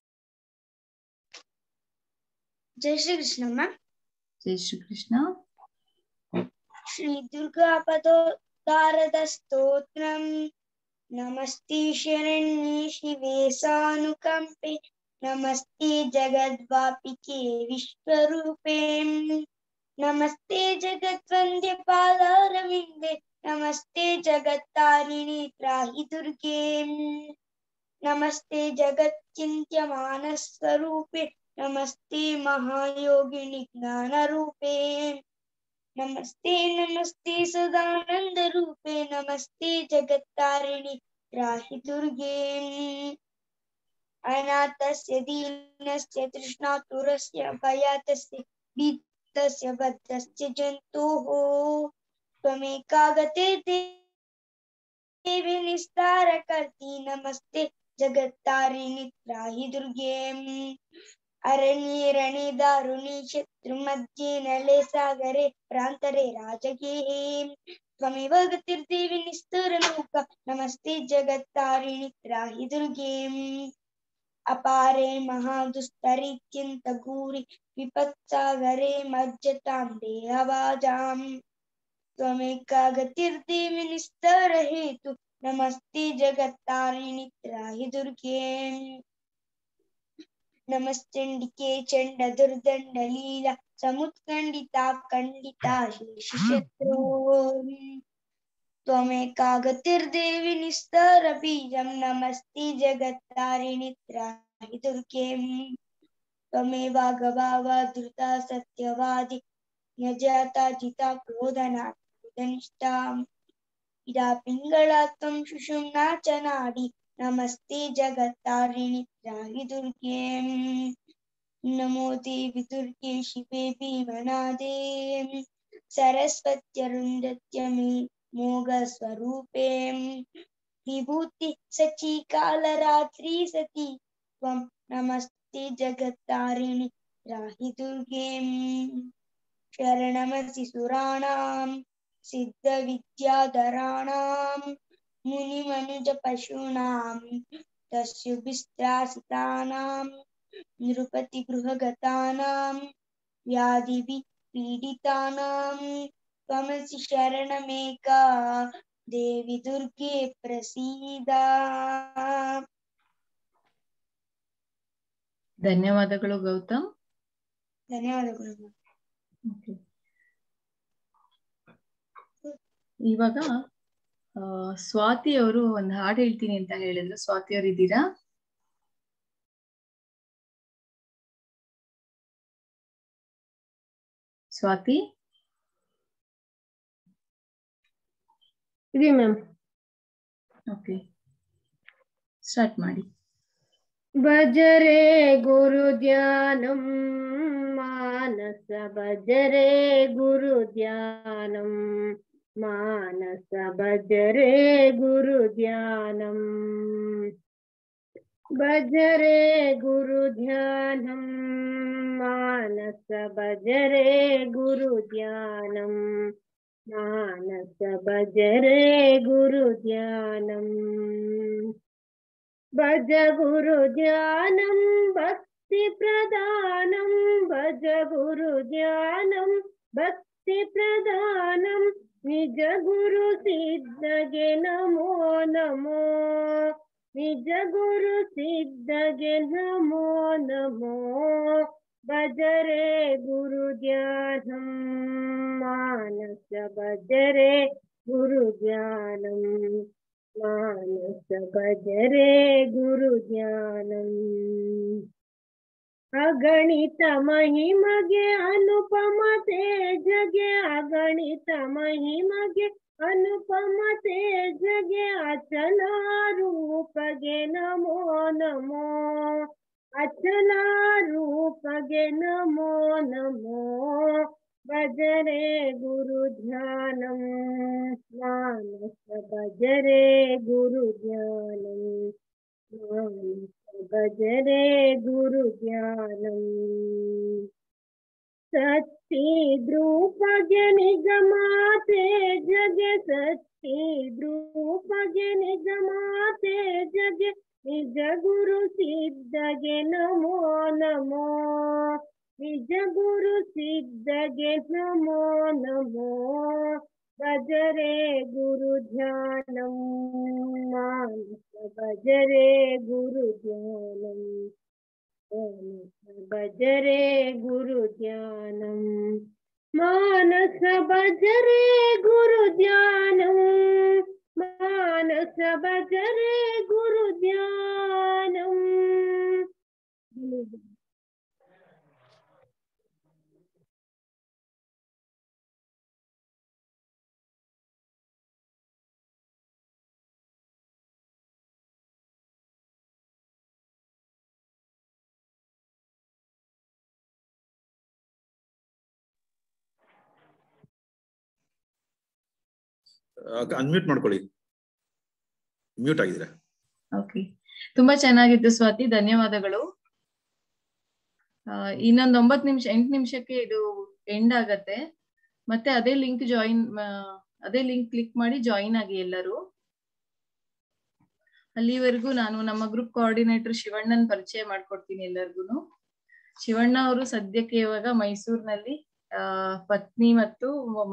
ಜೈ ಶ್ರೀ ಕೃಷ್ಣ ಮ್ಯಾಮ್. ಜೈ ಶ್ರೀ ಕೃಷ್ಣ. ಶ್ರೀ ದುರ್ಗಾ ಪದೋದ್ಧಾರದ ಸ್ತೋತ್ರಂ. ನಮಸ್ತೆ ಶರಣ್ಯೇ ಶಿವೆ ಸಾನುಕಂಪೆ, ನಮಸ್ತೆ ಜಗದ್ವಾಪಿಕೆ ವಿಶ್ವರೂಪೇ, ನಮಸ್ತೆ ಜಗದ್ವಂದ್ಯ ಪಾದಾರವಿಂದೆ, ನಮಸ್ತೆ ಜಗತ್ತಾರಿಣಿ ತ್ರಾಹಿ ದುರ್ಗೆ, ನಮಸ್ತೆ ಜಗಚ್ಚಿಂತ್ಯ ಮಾನಸ್ವರೂಪೆ, ನಮಸ್ತೆ ಮಹಾಯೋಗಿನಿ ಜ್ಞಾನರೂಪೇ, ನಮಸ್ತೆ ನಮಸ್ತೆ ಸದಾನಂದ ರೂಪೇ, ನಮಸ್ತೆ ಜಗತ್ತಾರಿಣಿ ತ್ರಾಹಿ ದುರ್ಗೆ, ಅನಾಥಸ್ಯ ದೀನಸ್ಯ ತೃಷ್ಣಾತುರಸ್ಯ ಭಯಾತಸ್ಯ ಭೀತಸ್ಯ ಬದ್ಧಸ್ಯ ಜಂತುಃ ತ್ವಮೇಕಾ ಗತೆ ದೇವಿ ನಿಸ್ತಾರಕರ್ತಿ, ನಮಸ್ತೆ ಜಗತ್ತಾರಿಣಿ ತ್ರಾಹಿ ದುರ್ಗೆ, ಅರಣ್ಯೇ ರಣೇ ದಾರುಣಿ ಶತ್ರು ಮಧ್ಯೆ ನಳೆ ಸಾಗರೆ ಪ್ರಾಂತರೆ ರಾಜಗೇಹೇ, ತ್ವಮೇವ ಗತಿರ್ದೇವಿ ನಿಸ್ತರಮೂಕ, ನಮಸ್ತೆ ಜಗತ್ತಾರಿಣಿ ತ್ರಾಹಿ ದುರ್ಗೆ, ಅಪಾರೆ ಮಹಾದುಸ್ತರಿತ್ಯಂತ ಗೂರಿ ವಿಪತ್ಸಾಗರೆ ಮಜ್ಜತಾಂ ದೇಹವಾಜಾಂ, ತ್ವಮೇಕಾ ಗತಿರ್ದೇವಿ ನಿಸ್ತರ ಹೇತು, ನಮಸ್ತೆ ಜಗತ್ತಾರಿಣಿ ತ್ರಾಹಿ ದುರ್ಗೆ, ನಮಶ್ಚಂಡಿಕೆ ಚಂಡ ದುರ್ದಂಡ ಲೀಲಾ ಸಮುತ್ಕಂಡಿತಾ ಖಂಡಿತಾ ಶೇಷಶತ್ರು, ತ್ವಮೇಕಾ ಗತಿರ್ದೇವಿ ನಿಸ್ತರ ಬೀಜಂ, ನಮಸ್ತೆ ಜಗತ್ತಾರಿಣಿ ತ್ರಾಹಿ ದುರ್ಗೆ, ತ್ವಮೇವ ಗಭಾವ ಧೃತ ಸತ್ಯವಾದಿ ನ್ಯಜಾತ ಜಿತ ಕ್ರೋಧನಿಷ್ಠಾ, ಇದಾ ಪಿಂಗಳಾ ತ್ವಂ ಸುಷುಮ್ನಾ ಚ ನಾಡಿ, ನಮಸ್ತೆ ಜಗತ್ತಾರಿಣಿ ತ್ರಾಹಿ ದುರ್ಗೆ, ನಮೋ ದೇವಿ ದುರ್ಗೆ ಶಿವೆ ಭೀಮನಾದೇ, ಸರಸ್ವತ್ಯರುಂಧತ್ಯ ಮೇ ಮೋಘ ಸ್ವರೂಪೇ, ವಿಭೂತಿ ಸಚಿ ಕಾಲರಾತ್ರಿ ಸತಿ ತ್ವಂ, ನಮಸ್ತೆ ಜಗತ್ತಾರಿಣಿ ತ್ರಾಹಿ ದುರ್ಗೆ, ಶರಣಮಸಿ ಸುರಾಣಾಂ ಸಿದ್ಧ ವಿದ್ಯಾಧರಾಣಾಂ, ಮುನಿ ಮನುಜ ಪಶೂನಾಂ ದಸ್ಯುಭಿಸ್ತ್ರಾಸಿತಾನಾಂ, ನೃಪತಿ ಗೃಹಗತಾನಾಂ ವ್ಯಾಧಿಭಿ ಪೀಡಿತಾನಾಂ, ತ್ವಮಸಿ ಶರಣಮೇಕಾ ದೇವಿ ದುರ್ಗೆ ಪ್ರಸೀದ. ಧನ್ಯವಾದಗಳು ಗೌತಮ್. ಧನ್ಯವಾದಗಳು. ಇವಾಗ ಸ್ವಾತಿ ಅವರು ಒಂದು ಹಾಡು ಹೇಳ್ತೀನಿ ಅಂತ ಹೇಳಿದ್ರು. ಸ್ವಾತಿ ಅವರು ಇದ್ದೀರಾ? ಸ್ವಾತಿ ಇದೆ ಮ್ಯಾಮ್. ಓಕೆ, ಸ್ಟಾರ್ಟ್ ಮಾಡಿ. ಭಜರೆ ಗುರು ಧ್ಯಾನಂ ಮಾನಸ, ಭಜರೆ ಗುರು ಧ್ಯಾನಂ ಮಾನಸ, ಭಜರೆ ಗುರು ಧ್ಯಾನಂ, ಭಜರೆ ಗುರು ಧ್ಯಾನಂ ಮಾನಸ, ಭಜರೆ ಗುರು ಧ್ಯಾನಂ ಮಾನಸ, ಭಜರೆ ಗುರು ಧ್ಯಾನಂ, ಭಜ ಗುರು ಧ್ಯಾನಂ ಭಕ್ತಿ ಪ್ರಧಾನಂ, ಭಜ ಗುರು ಧ್ಯಾನಂ ಭಕ್ತಿ ಪ್ರಧಾನಂ, ನಿಜ ಗುರು ಸಿದ್ಧಗೆ ನಮೋ ನಮೋ, ನಿಜ ಗುರು ಸಿದ್ಧಗೆ ನಮೋ ನಮೋ, ಭಜರೆ ಗುರು ಧ್ಯಾನಂ ಮಾನಸ, ಭಜರೆ ಗುರು ಧ್ಯಾನಂ ಮಾನಸ, ಭಜರೆ ಗುರು ಧ್ಯಾನಂ, ಅಗಣಿತ ಮಹಿಮಗೆ ಅನುಪಮ ತೇಜಗೆ, ಅಗಣಿತ ಮಹಿಮಗೆ ಅನುಪಮ ತೇಜಗೆ, ಅಚಲ ರೂಪಗೆ ನಮೋ ನಮೋ, ಅಚಲ ರೂಪಗೆ ನಮೋ ನಮೋ ಭಜರೆ ಗುರು ಧ್ಯಾನಂ ಮಾನಸ ಭಜರೆ ಗುರು ಧ್ಯಾನಂ ಮಾನಸ ಭಜರೆ ಗುರು ಧ್ಯಾನಂ ಸತ್ತಿ ದ್ರೂಪಗೆ ನಿಗಮಾತೆ ಜಗೆ ಸತ್ತಿ ದ್ರೂಪಗೆ ನಿಗಮಾತೆ ಜಗೆ ನಿಜ ಗುರು ಸಿದ್ಧಗೆ ನಮೋ ನಮೋ ನಿಜ ಗುರು ಸಿದ್ಧಗೆ ನಮೋ ನಮೋ ಭಜರೆ ಗುರು ಧ್ಯಾನಂ ಮಾನಸ ಭಜರೆ ಗುರು ಧ್ಯಾನಂ ಭಜರೆ ಗುರು ಧ್ಯಾನಂ ಮಾನಸ ಭಜರೆ ಗುರು ಧ್ಯಾನಂ ಮಾನಸ ಭಜರೆ ಗುರು ಧ್ಯಾನಂ. ಅನ್ಮ್ಯೂಟ್ ಮಾಡ್ಕೊಳ್ಳಿ, ಮ್ಯೂಟ್ ಆಗಿದ್ರೆ. ಓಕೆ, ತುಂಬಾ ಚೆನ್ನಾಗಿತ್ತು ಸ್ವಾತಿ, ಧನ್ಯವಾದಗಳು. ಇನ್ನೊಂದು 8 ನಿಮಿಷಕ್ಕೆ ಇದು ಎಂಡ್ ಆಗತ್ತೆ. ಮತ್ತೆ ಅದೇ ಲಿಂಕ್ ಕ್ಲಿಕ್ ಮಾಡಿ ಜಾಯಿನ್ ಆಗಿ ಎಲ್ಲರೂ. ಅಲ್ಲಿವರೆಗೂ ನಾನು ನಮ್ಮ ಗ್ರೂಪ್ ಕೋಆರ್ಡಿನೇಟರ್ ಶಿವಣ್ಣನ್ ಪರಿಚಯ ಮಾಡ್ಕೊಡ್ತೀನಿ ಎಲ್ಲರಿಗೂ. ಶಿವಣ್ಣ ಅವರು ಸದ್ಯಕ್ಕೆ ಇವಾಗ ಮೈಸೂರಿನಲ್ಲಿ ಪತ್ನಿ ಮತ್ತು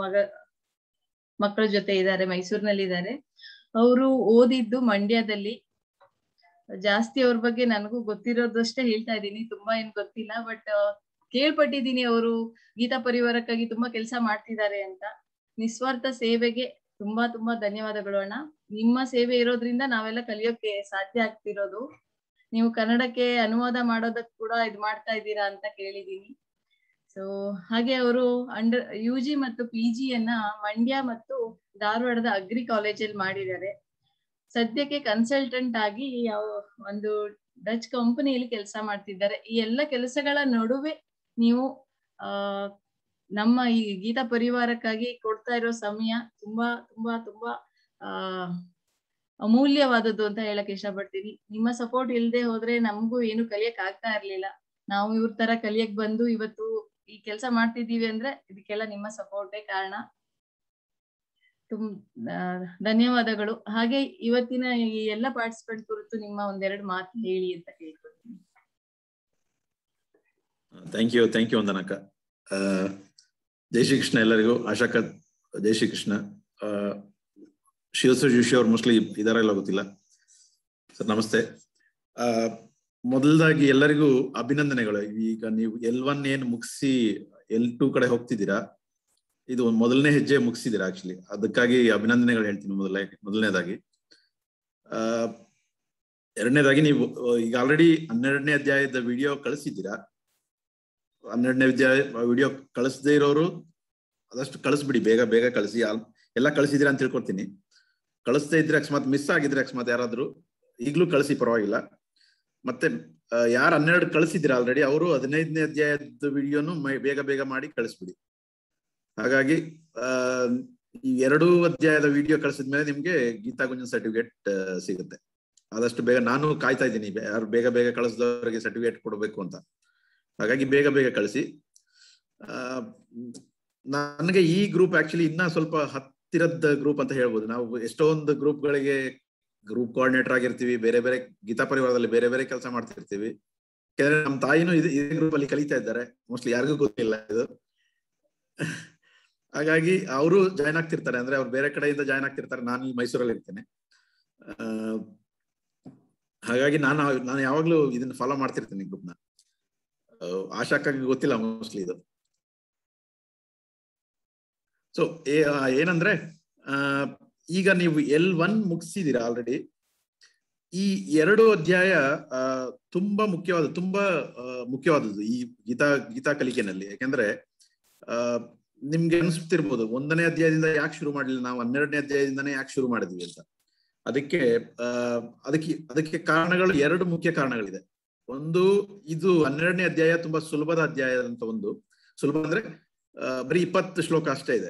ಮಕ್ಕಳ ಜೊತೆ ಇದ್ದಾರೆ, ಮೈಸೂರಿನಲ್ಲಿ ಇದ್ದಾರೆ. ಅವರು ಓದಿದ್ದು ಮಂಡ್ಯದಲ್ಲಿ. ಜಾಸ್ತಿ ಅವ್ರ ಬಗ್ಗೆ ನನಗೂ ಗೊತ್ತಿರೋದಷ್ಟೇ ಹೇಳ್ತಾ ಇದ್ದೀನಿ, ತುಂಬಾ ಏನ್ ಗೊತ್ತಿಲ್ಲ. ಬಟ್ ಕೇಳ್ಪಟ್ಟಿದ್ದೀನಿ ಅವರು ಗೀತಾ ಪರಿವಾರಕ್ಕಾಗಿ ತುಂಬಾ ಕೆಲಸ ಮಾಡ್ತಿದ್ದಾರೆ ಅಂತ. ನಿಸ್ವಾರ್ಥ ಸೇವೆಗೆ ತುಂಬಾ ತುಂಬಾ ಧನ್ಯವಾದಗಳು ಅಣ್ಣ. ನಿಮ್ಮ ಸೇವೆ ಇರೋದ್ರಿಂದ ನಾವೆಲ್ಲ ಕಲಿಯೋಕೆ ಸಾಧ್ಯ ಆಗ್ತಿರೋದು. ನೀವು ಕನ್ನಡಕ್ಕೆ ಅನುವಾದ ಮಾಡೋದಕ್ಕೆ ಕೂಡ ಇದು ಮಾಡ್ತಾ ಇದ್ದೀರಾ ಅಂತ ಕೇಳಿದೀನಿ. ಸೊ ಹಾಗೆ ಅವರು UG ಮತ್ತು PG ಯನ್ನ ಮಂಡ್ಯ ಮತ್ತು ಧಾರವಾಡದ ಅಗ್ರಿ ಕಾಲೇಜಲ್ಲಿ ಮಾಡಿದ್ದಾರೆ. ಸದ್ಯಕ್ಕೆ ಕನ್ಸಲ್ಟೆಂಟ್ ಆಗಿ ಒಂದು ಡಚ್ ಕಂಪನಿಯಲ್ಲಿ ಕೆಲಸ ಮಾಡ್ತಿದ್ದಾರೆ. ಈ ಎಲ್ಲ ಕೆಲಸಗಳ ನಡುವೆ ನೀವು ನಮ್ಮ ಈ ಗೀತಾ ಪರಿವಾರಕ್ಕಾಗಿ ಕೊಡ್ತಾ ಇರೋ ಸಮಯ ತುಂಬಾ ತುಂಬಾ ತುಂಬಾ ಅಮೂಲ್ಯವಾದದ್ದು ಅಂತ ಹೇಳಕ್ ಇಷ್ಟಪಡ್ತೀನಿ. ನಿಮ್ಮ ಸಪೋರ್ಟ್ ಇಲ್ಲದೆ ಹೋದ್ರೆ ನಮಗೂ ಏನು ಕಲಿಯಕ್ ಆಗ್ತಾ ಇರ್ಲಿಲ್ಲ. ನಾವು ಇವ್ರ ತರ ಕಲಿಯಕ್ ಬಂದು ಇವತ್ತು ಈ ಕೆಲಸ ಮಾಡ್ತಿದ್ದೀವಿ ಅಂದ್ರೆ ಇದಕ್ಕೆಲ್ಲ ನಿಮ್ಮ ಸಪೋರ್ಟೇ ಕಾರಣ. ಧನ್ಯವಾದಗಳು. ಹಾಗೆ ಇವತ್ತಿನ ಈ ಎಲ್ಲ ಪಾರ್ಟಿಸಿಪೆಂಟ್ ಕುರಿತು ನಿಮ್ಮ ಒಂದೆರಡು ಮಾತು ಹೇಳಿ ಅಂತ ಕೇಳ್ಕೊಳ್ತೀನಿ. ಥ್ಯಾಂಕ್ ಯು ವಂದನಕ್ಕ. ಜೈ ಶ್ರೀ ಕೃಷ್ಣ ಎಲ್ಲರಿಗೂ. ಆಶಾಕ ಜೈ ಶ್ರೀ ಕೃಷ್ಣ. ಶಿವಸ ಜೋಶಿ ಅವ್ರು ಮೋಸ್ಟ್ಲಿ ಇದಾರ ಇಲ್ಲ ಗೊತ್ತಿಲ್ಲ. ಸರ್ ನಮಸ್ತೆ. ಮೊದಲದಾಗಿ ಎಲ್ಲರಿಗೂ ಅಭಿನಂದನೆಗಳು. ಈಗ ನೀವು L1 ಏನ್ ಮುಗಿಸಿ L2 ಕಡೆ ಹೋಗ್ತಿದ್ದೀರಾ, ಇದು ಮೊದಲನೇ ಹೆಜ್ಜೆ ಮುಗಿಸಿದ್ದೀರಾ. ಆಕ್ಚುಲಿ ಅದಕ್ಕಾಗಿ ಅಭಿನಂದನೆಗಳು ಹೇಳ್ತೀನಿ ಮೊದಲನೇದಾಗಿ. ಎರಡನೇದಾಗಿ ನೀವು ಈಗ ಆಲ್ರೆಡಿ 12ನೇ ಅಧ್ಯಾಯದ ವಿಡಿಯೋ ಕಳಿಸಿದ್ದೀರಾ. 12ನೇ ವಿಡಿಯೋ ಕಳಿಸದೇ ಇರೋರು ಅದಷ್ಟು ಕಳಿಸ್ಬಿಡಿ, ಬೇಗ ಬೇಗ ಕಳಿಸಿ. ಎಲ್ಲ ಕಳಿಸಿದ್ದೀರಾ ಅಂತ ತಿಳ್ಕೊಡ್ತೀನಿ. ಕಳಿಸ್ದೇ ಇದ್ರೆ ಅಕಸ್ಮಾತ್ ಮಿಸ್ ಆಗಿದ್ರೆ ಅಕಸ್ಮಾತ್ ಯಾರಾದ್ರೂ ಈಗ್ಲೂ ಕಳಿಸಿ, ಪರವಾಗಿಲ್ಲ. ಮತ್ತೆ ಯಾರು 12 ಕಳಿಸಿದ್ದೀರಾ ಆಲ್ರೆಡಿ ಅವರು 15ನೇ ಅಧ್ಯಾಯದ ವಿಡಿಯೋನು ಬೇಗ ಬೇಗ ಮಾಡಿ ಕಳಿಸ್ಬಿಡಿ. ಹಾಗಾಗಿ ಈ 2 ಅಧ್ಯಾಯದ ವಿಡಿಯೋ ಕಳಿಸಿದ್ಮೇಲೆ ನಿಮ್ಗೆ ಗೀತಾ ಗುಂಜನ್ ಸರ್ಟಿಫಿಕೇಟ್ ಸಿಗುತ್ತೆ. ಆದಷ್ಟು ಬೇಗ ನಾನು ಕಾಯ್ತಾ ಇದ್ದೀನಿ, ಯಾರು ಬೇಗ ಬೇಗ ಕಳಿಸಿದವರಿಗೆ ಸರ್ಟಿಫಿಕೇಟ್ ಕೊಡಬೇಕು ಅಂತ. ಹಾಗಾಗಿ ಬೇಗ ಬೇಗ ಕಳಿಸಿ. ನನಗೆ ಈ ಗ್ರೂಪ್ ಆಕ್ಚುಲಿ ಇನ್ನ ಸ್ವಲ್ಪ ಹತ್ತಿರದ ಗ್ರೂಪ್ ಅಂತ ಹೇಳ್ಬೋದು. ನಾವು ಎಷ್ಟೊಂದು ಗ್ರೂಪ್ಗಳಿಗೆ ಗ್ರೂಪ್ ಕೋಆರ್ಡಿನೇಟರ್ ಆಗಿರ್ತೀವಿ, ಬೇರೆ ಬೇರೆ ಗೀತಾ ಪರಿವಾರದಲ್ಲಿ ಬೇರೆ ಬೇರೆ ಕೆಲಸ ಮಾಡ್ತಿರ್ತೀವಿ. ಯಾಕಂದ್ರೆ ನಮ್ಮ ತಾಯಿನೂ ಇದೇ ಗ್ರೂಪ್ ಅಲ್ಲಿ ಕಲಿತಾ ಇದ್ದಾರೆ, ಮೋಸ್ಟ್ಲಿ ಯಾರಿಗೂ ಗೊತ್ತಿಲ್ಲ ಇದು. ಹಾಗಾಗಿ ಅವರು ಜಾಯ್ನ್ ಆಗ್ತಿರ್ತಾರೆ, ಅಂದ್ರೆ ಅವ್ರು ಬೇರೆ ಕಡೆಯಿಂದ ಜಾಯ್ನ್ ಆಗ್ತಿರ್ತಾರೆ. ನಾನು ಇಲ್ಲಿ ಮೈಸೂರಲ್ಲಿ ಇರ್ತೇನೆ. ಹಾಗಾಗಿ ನಾನು ಯಾವಾಗ್ಲೂ ಇದನ್ನ ಫಾಲೋ ಮಾಡ್ತಿರ್ತೀನಿ ಗ್ರೂಪ್ನ. ಆಶಾಕ್ಕಾಗಿ ಗೊತ್ತಿಲ್ಲ ಮೋಸ್ಟ್ಲಿ ಇದು. ಸೊ ಏನಂದ್ರೆ ಈಗ ನೀವು L1 ಮುಗಿಸಿದೀರಾ ಆಲ್ರೆಡಿ. ಈ 2 ಅಧ್ಯಾಯ ತುಂಬಾ ಮುಖ್ಯವಾದದ್ದು ಈ ಗೀತಾ ಕಲಿಕೆನಲ್ಲಿ. ಯಾಕಂದ್ರೆ ನಿಮ್ಗೆ ಅನ್ಸ್ತಿರ್ಬೋದು 1ನೇ ಅಧ್ಯಾಯದಿಂದ ಯಾಕೆ ಶುರು ಮಾಡ್ಲಿಲ್ಲ, ನಾವು 12ನೇ ಅಧ್ಯಾಯದಿಂದಾನೇ ಯಾಕೆ ಶುರು ಮಾಡಿದ್ವಿ ಅಂತ. ಅದಕ್ಕೆ ಕಾರಣಗಳು 2 ಮುಖ್ಯ ಕಾರಣಗಳಿದೆ. ಒಂದು ಇದು 12ನೇ ಅಧ್ಯಾಯ ತುಂಬಾ ಸುಲಭದ ಅಧ್ಯಾಯ ಅಂತ. ಒಂದು ಸುಲಭ ಅಂದ್ರೆ ಬರೀ 20 ಶ್ಲೋಕ ಅಷ್ಟೇ ಇದೆ.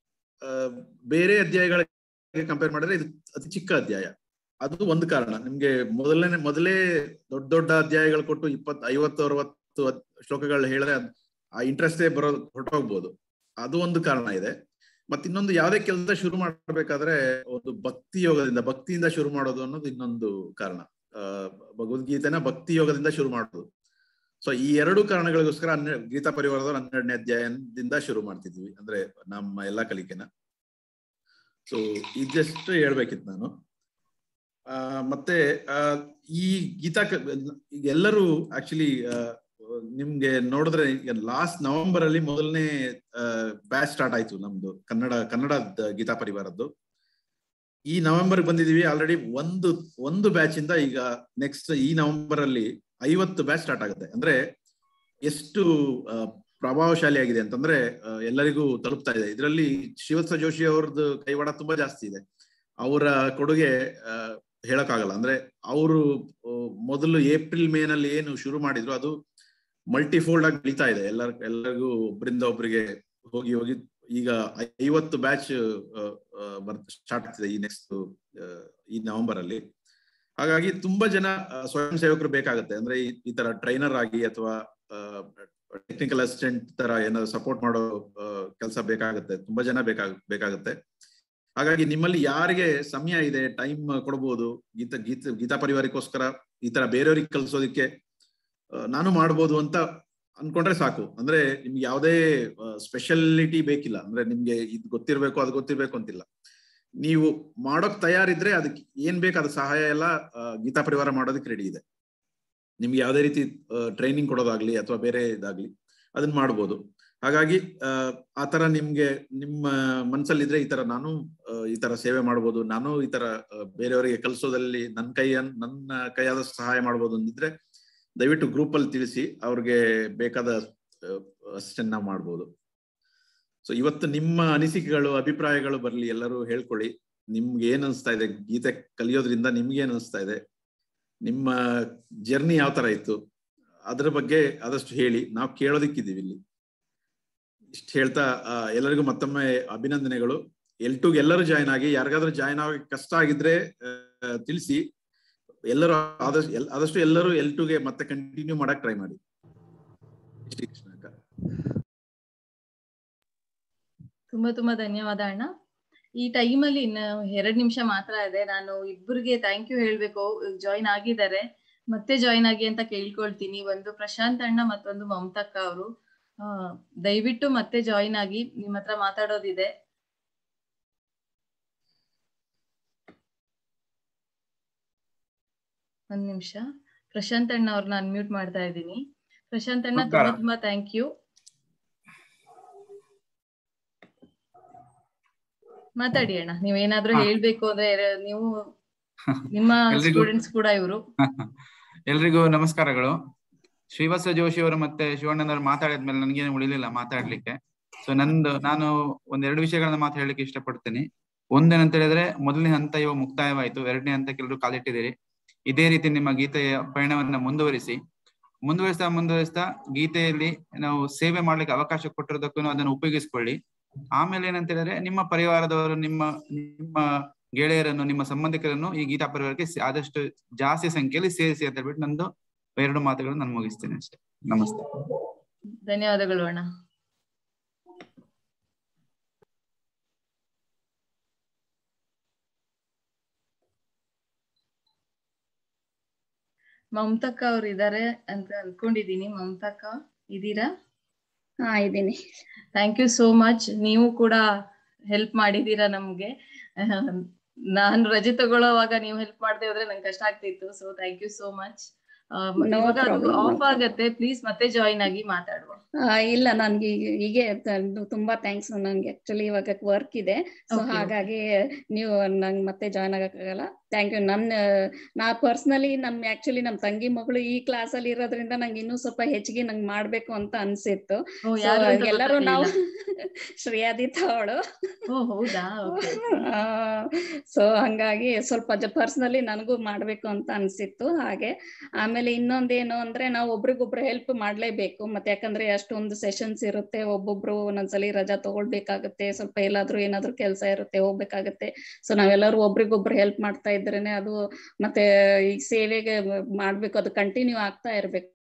ಬೇರೆ ಅಧ್ಯಾಯಗಳಿಗೆ ಕಂಪೇರ್ ಮಾಡಿದ್ರೆ ಇದು ಅತಿ ಚಿಕ್ಕ ಅಧ್ಯಾಯ. ಅದು ಒಂದು ಕಾರಣ. ನಿಮ್ಗೆ ಮೊದಲೇ ದೊಡ್ಡ ದೊಡ್ಡ ಅಧ್ಯಾಯಗಳು ಕೊಟ್ಟು 50-60 ಶ್ಲೋಕಗಳು ಹೇಳಿದ್ರೆ ಆ ಇಂಟ್ರೆಸ್ಟೇ ಹೊರಟೋಗ್ಬೋದು. ಅದು ಒಂದು ಕಾರಣ ಇದೆ. ಮತ್ತೆ ಇನ್ನೊಂದು, ಯಾವುದೇ ಕೆಲಸ ಶುರು ಮಾಡಬೇಕಾದ್ರೆ ಒಂದು ಭಕ್ತಿಯಿಂದ ಶುರು ಮಾಡೋದು ಅನ್ನೋದು ಇನ್ನೊಂದು ಕಾರಣ. ಭಗವದ್ಗೀತೆನ ಭಕ್ತಿ ಯೋಗದಿಂದ ಶುರು ಮಾಡೋದು. ಸೊ ಈ ಎರಡು ಕಾರಣಗಳಿಗೋಸ್ಕರ ಗೀತಾ ಪರಿವಾರದವ್ರು 12ನೇ ಅಧ್ಯಾಯದಿಂದ ಶುರು ಮಾಡ್ತಿದ್ವಿ, ಅಂದ್ರೆ ನಮ್ಮ ಎಲ್ಲಾ ಕಲಿಕೆನ. ಸೊ ಇದೆಷ್ಟು ಹೇಳ್ಬೇಕಿತ್ತು ನಾನು. ಮತ್ತೆ ಈ ಗೀತಾ ಎಲ್ಲರೂ ಆಕ್ಚುಲಿ ನಿಮ್ಗೆ ನೋಡಿದ್ರೆ ಲಾಸ್ಟ್ ನವೆಂಬರ್ ಅಲ್ಲಿ ಮೊದಲನೇ ಬ್ಯಾಚ್ ಸ್ಟಾರ್ಟ್ ಆಯ್ತು ನಮ್ದು ಕನ್ನಡದ ಗೀತಾ ಪರಿವಾರದ್ದು. ಈ ನವೆಂಬರ್ ಬಂದಿದೀವಿ. ಆಲ್ರೆಡಿ ಒಂದು ಬ್ಯಾಚ್ ಇಂದ ಈಗ ನೆಕ್ಸ್ಟ್ ಈ ನವೆಂಬರ್ ಅಲ್ಲಿ 50 ಬ್ಯಾಚ್ ಸ್ಟಾರ್ಟ್ ಆಗುತ್ತೆ. ಅಂದ್ರೆ ಎಷ್ಟು ಪ್ರಭಾವಶಾಲಿ ಆಗಿದೆ ಅಂತಂದ್ರೆ ಎಲ್ಲರಿಗೂ ತಲುಪ್ತಾ ಇದೆ. ಇದರಲ್ಲಿ ಶ್ರೀವತ್ಸ ಜೋಶಿ ಅವ್ರದ್ದು ಕೈವಾಡ ತುಂಬಾ ಜಾಸ್ತಿ ಇದೆ. ಅವರ ಕೊಡುಗೆ ಹೇಳಕ್ಕಾಗಲ್ಲ. ಅಂದ್ರೆ ಅವರು ಮೊದಲು ಏಪ್ರಿಲ್ ಮೇನಲ್ಲಿ ಏನು ಶುರು ಮಾಡಿದ್ರು ಅದು ಮಲ್ಟಿಫೋಲ್ಡ್ ಆಗಿ ಬೆಳೀತಾ ಇದೆ. ಎಲ್ಲರಿಗೂ ಒಬ್ಬರಿಂದ ಒಬ್ಬರಿಗೆ ಹೋಗಿ ಈಗ 50 ಬ್ಯಾಚ್ ಸ್ಟಾರ್ಟ್ ಆಗ್ತಿದೆ ಈ ನವೆಂಬರ್ ಅಲ್ಲಿ. ಹಾಗಾಗಿ ತುಂಬಾ ಜನ ಸ್ವಯಂ ಸೇವಕರು ಬೇಕಾಗುತ್ತೆ. ಅಂದ್ರೆ ಈ ತರ ಟ್ರೈನರ್ ಆಗಿ ಅಥವಾ ಟೆಕ್ನಿಕಲ್ ಅಸಿಸ್ಟೆಂಟ್ ತರ ಏನಾದ್ರು ಸಪೋರ್ಟ್ ಮಾಡೋ ಕೆಲಸ ಬೇಕಾಗುತ್ತೆ. ತುಂಬಾ ಜನ ಬೇಕಾಗುತ್ತೆ. ಹಾಗಾಗಿ ನಿಮ್ಮಲ್ಲಿ ಯಾರಿಗೆ ಸಮಯ ಇದೆ, ಟೈಮ್ ಕೊಡ್ಬೋದು, ಗೀತಾ ಪರಿವಾರಕ್ಕೋಸ್ಕರ ಈ ತರ ಬೇರೆಯವ್ರಿಗೆ ಕಲ್ಸೋದಿಕ್ಕೆ ನಾನು ಮಾಡ್ಬೋದು ಅಂತ ಅನ್ಕೊಂಡ್ರೆ ಸಾಕು. ಅಂದ್ರೆ ನಿಮ್ಗೆ ಯಾವುದೇ ಸ್ಪೆಷಾಲಿಟಿ ಬೇಕಿಲ್ಲ. ಅಂದ್ರೆ ನಿಮ್ಗೆ ಇದು ಗೊತ್ತಿರ್ಬೇಕು ಅದು ಗೊತ್ತಿರ್ಬೇಕು ಅಂತಿಲ್ಲ. ನೀವು ಮಾಡೋಕ್ ತಯಾರಿದ್ರೆ ಅದಕ್ಕೆ ಏನ್ ಬೇಕು ಅದ್ರ ಸಹಾಯ ಎಲ್ಲ ಗೀತಾ ಪರಿವಾರ ಮಾಡೋದಕ್ಕೆ ರೆಡಿ ಇದೆ. ನಿಮ್ಗೆ ಯಾವುದೇ ರೀತಿ ಟ್ರೈನಿಂಗ್ ಕೊಡೋದಾಗ್ಲಿ ಅಥವಾ ಬೇರೆ ಇದಾಗ್ಲಿ ಅದನ್ನ ಮಾಡ್ಬೋದು. ಹಾಗಾಗಿ ಆ ತರ ನಿಮ್ಗೆ ನಿಮ್ಮ ಮನ್ಸಲ್ಲಿದ್ರೆ ಈ ತರ ನಾನು ಈ ತರ ಸೇವೆ ಮಾಡ್ಬೋದು, ನಾನು ಈ ತರ ಬೇರೆಯವರಿಗೆ ಕಲಿಸೋದಲ್ಲಿ ನನ್ನ ಕೈಯಾದಷ್ಟು ಸಹಾಯ ಮಾಡ್ಬೋದು ಅಂದಿದ್ರೆ ದಯವಿಟ್ಟು ಗ್ರೂಪ್ ಅಲ್ಲಿ ತಿಳಿಸಿ. ಅವ್ರಿಗೆ ಬೇಕಾದ ಅಸಿಸ್ಟೆಂಟ್ ನಾವು ಮಾಡ್ಬೋದು. ಸೊ ಇವತ್ತು ನಿಮ್ಮ ಅನಿಸಿಕೆಗಳು ಅಭಿಪ್ರಾಯಗಳು ಬರ್ಲಿ, ಎಲ್ಲರೂ ಹೇಳ್ಕೊಳ್ಳಿ. ನಿಮ್ಗೆ ಏನ್ ಅನಿಸ್ತಾ ಇದೆ ಗೀತೆ ಕಲಿಯೋದ್ರಿಂದ, ನಿಮ್ಗೆ ಏನ್ ಅನಿಸ್ತಾ ಇದೆ, ನಿಮ್ಮ ಜರ್ನಿ ಯಾವ ತರ ಇತ್ತು ಅದ್ರ ಬಗ್ಗೆ ಆದಷ್ಟು ಹೇಳಿ. ನಾವು ಕೇಳೋದಿಕ್ಕಿದ್ದೀವಿ ಇಲ್ಲಿ. ಇಷ್ಟು ಹೇಳ್ತಾ ಎಲ್ಲರಿಗೂ ಮತ್ತೊಮ್ಮೆ ಅಭಿನಂದನೆಗಳು. L2ಗೆ ಎಲ್ಲರೂ ಜಾಯ್ನ್ ಆಗಿ, ಯಾರಿಗಾದ್ರೂ ಜಾಯ್ನ್ ಆಗಿ ಕಷ್ಟ ಆಗಿದ್ರೆ ತಿಳಿಸಿ. ಎಲ್ಲರೂ ಆದಷ್ಟು ಎಲ್ಲರೂ L2ಗೆ ಮತ್ತೆ ಕಂಟಿನ್ಯೂ ಮಾಡಕ್ ಟ್ರೈ ಮಾಡಿ. ತುಂಬಾ ಧನ್ಯವಾದ ಅಣ್ಣ. ಈ ಟೈಮಲ್ಲಿ ಇನ್ನು 2 ನಿಮಿಷ ಮಾತ್ರ ಇದೆ. ನಾನು ಇಬ್ಬರಿಗೆ ಥ್ಯಾಂಕ್ ಯು ಹೇಳ್ಬೇಕು. ಜಾಯ್ನ್ ಆಗಿದ್ದಾರೆ, ಮತ್ತೆ ಜಾಯ್ನ್ ಆಗಿ ಅಂತ ಕೇಳ್ಕೊಳ್ತೀನಿ. ಒಂದು ಪ್ರಶಾಂತ್ ಅಣ್ಣ, ಮತ್ತೊಂದು ಮಮತಕ್ಕ ಅವರು. ದಯವಿಟ್ಟು ಮತ್ತೆ ಜಾಯಿನ್ ಆಗಿ, ನಿಮ್ಮ ಹತ್ರ ಮಾತಾಡೋದಿದೆ. ಒಂದ್ ನಿಮಿಷ. ಪ್ರಶಾಂತ್ ಅಣ್ಣ ಅವ್ರನ್ನ ಅನ್ಮ್ಯೂಟ್ ಮಾಡ್ತಾ ಇದ್ದೀನಿ. ಪ್ರಶಾಂತ್ ಅಣ್ಣ ತುಂಬಾ ಥ್ಯಾಂಕ್ ಯು. ಮಾತಾಡಿ ಅಣ್ಣ, ನೀವೇನಾದ್ರೂ ಹೇಳ್ಬೇಕು ಅಂದ್ರೆ. ನೀವು ನಿಮ್ಮ ಸ್ಟೂಡೆಂಟ್ಸ್ ಕೂಡ ಇವರು. ಎಲ್ರಿಗೂ ನಮಸ್ಕಾರಗಳು. ಶ್ರೀವತ್ಸ ಜೋಶಿ ಅವರು ಮತ್ತೆ ಶಿವಣ್ಣನವರು ಮಾತಾಡಿದ್ಮೇಲೆ ನನ್ಗೇನು ಉಳಿಲಿಲ್ಲ ಮಾತಾಡ್ಲಿಕ್ಕೆ. ಸೊ ನಾನು 1-2 ವಿಷಯಗಳನ್ನ ಮಾತಾಡ್ಲಿಕ್ಕೆ ಇಷ್ಟಪಡ್ತೀನಿ. ಒಂದೇನಂತ ಹೇಳಿದ್ರೆ, ಮೊದಲನೇ ಹಂತ ಇವಾಗ ಮುಕ್ತಾಯವಾಯ್ತು. 2ನೇ ಹಂತಕ್ಕೆ ಎಲ್ಲರೂ ಕಾಲಿಟ್ಟಿದ್ದೀರಿ. ಇದೇ ರೀತಿ ನಿಮ್ಮ ಗೀತೆಯ ಪಯಣವನ್ನ ಮುಂದುವರಿಸ್ತಾ ಗೀತೆಯಲ್ಲಿ ನಾವು ಸೇವೆ ಮಾಡ್ಲಿಕ್ಕೆ ಅವಕಾಶ ಕೊಟ್ಟಿರೋದಕ್ಕೂ ಅದನ್ನು ಉಪಯೋಗಿಸ್ಕೊಳ್ಳಿ. ಆಮೇಲೆ ಏನಂತ ಹೇಳಿದ್ರೆ, ನಿಮ್ಮ ಪರಿವಾರದವರು, ನಿಮ್ಮ ಗೆಳೆಯರನ್ನು, ನಿಮ್ಮ ಸಂಬಂಧಿಕರನ್ನು ಈ ಗೀತಾ ಪರಿವಾರಕ್ಕೆ ಆದಷ್ಟು ಜಾಸ್ತಿ ಸಂಖ್ಯೆಯಲ್ಲಿ ಸೇರಿಸಿ ಅಂತ ಹೇಳ್ಬಿಟ್ಟು ನಂದು 2 ಮಾತುಗಳನ್ನು ನಾನು ಮುಗಿಸ್ತೇನೆ ಅಷ್ಟೇ. ನಮಸ್ತೆ. ಧನ್ಯವಾದಗಳು ಅಣ್ಣ. ಮಮತಕ್ಕ ಅವ್ರು ಇದಾರೆ ಅಂತ ಅನ್ಕೊಂಡಿದೀನಿ. ಮಮತಕ್ಕ ಇದೀರಾ? ಹಾ, ಇದ್ದೀನಿ. Thank you so much. ನೀವು ಕೂಡ ಹೆಲ್ಪ್ ಮಾಡಿದೀರಾ ನಮ್ಗೆ. ನಾನು ರಜೆ ತಗೊಳ್ಳೋವಾಗ ನೀವು ಹೆಲ್ಪ್ ಮಾಡದೆ ಹೋದ್ರೆ ನಂಗೆ ಕಷ್ಟ ಆಗ್ತಿತ್ತು. So thank you so much. ಇವಾಗ ಅದು ಆಫ್ ಆಗತ್ತೆ, ಪ್ಲೀಸ್ ಮತ್ತೆ ಜಾಯಿನ್ ಆಗಿ ಮಾತಾಡುವ. ಇಲ್ಲ, ನನ್ಗೆ ಹೀಗೆ ತುಂಬಾ ಥ್ಯಾಂಕ್ಸ್. ನನ್ಗೆ ಆಕ್ಚುಲಿ ಇವಾಗ ವರ್ಕ್ ಇದೆ, ಸೊ ಹಾಗಾಗಿ ನೀವು ನಂಗೆ ಮತ್ತೆ ಜಾಯಿನ್ ಆಗಕ್ಕಾಗಲ್ಲ. Thank you. ನಾ ಪರ್ಸನಲಿ ಆಕ್ಚುಲಿ ನಮ್ಮ ತಂಗಿ ಮಗಳು ಈ ಕ್ಲಾಸ್ ಅಲ್ಲಿ ಇರೋದ್ರಿಂದ ನಂಗೆ ಇನ್ನೂ ಸ್ವಲ್ಪ ಹೆಚ್ಚಿಗೆ ನಂಗೆ ಮಾಡ್ಬೇಕು ಅಂತ ಅನ್ಸಿತ್ತು. ಎಲ್ಲರೂ ನಾವು ಶ್ರೇಯಾದಿತ ಅವಳು. ಸೊ ಹಂಗಾಗಿ ಸ್ವಲ್ಪ ಪರ್ಸನಲಿ ನನಗೂ ಮಾಡ್ಬೇಕು ಅಂತ ಅನ್ಸಿತ್ತು. ಹಾಗೆ ಆಮೇಲೆ ಇನ್ನೊಂದೇನು ಅಂದ್ರೆ ನಾವು ಒಬ್ರಿಗೊಬ್ರು ಹೆಲ್ಪ್ ಮಾಡ್ಲೇಬೇಕು. ಮತ್ತೆ ಯಾಕಂದ್ರೆ ಅಷ್ಟೊಂದು ಸೆಷನ್ಸ್ ಇರುತ್ತೆ, ಒಬ್ಬೊಬ್ರು ಒಂದೊಂದ್ಸಲಿ ರಜಾ ತಗೊಳ್ಬೇಕಾಗತ್ತೆ, ಸ್ವಲ್ಪ ಏನಾದ್ರೂ ಕೆಲಸ ಇರುತ್ತೆ, ಹೋಗ್ಬೇಕಾಗತ್ತೆ. ಸೊ ನಾವೆಲ್ಲರೂ ಒಬ್ರಿಗೊಬ್ರು ಹೆಲ್ಪ್ ಮಾಡ್ತಾ ಇದ್ರೇನೆ ಅದು ಮತ್ತೆ ಈ ಸೇವೆಗೆ ಮಾಡ್ಬೇಕು, ಅದು ಕಂಟಿನ್ಯೂ ಆಗ್ತಾ ಇರ್ಬೇಕು.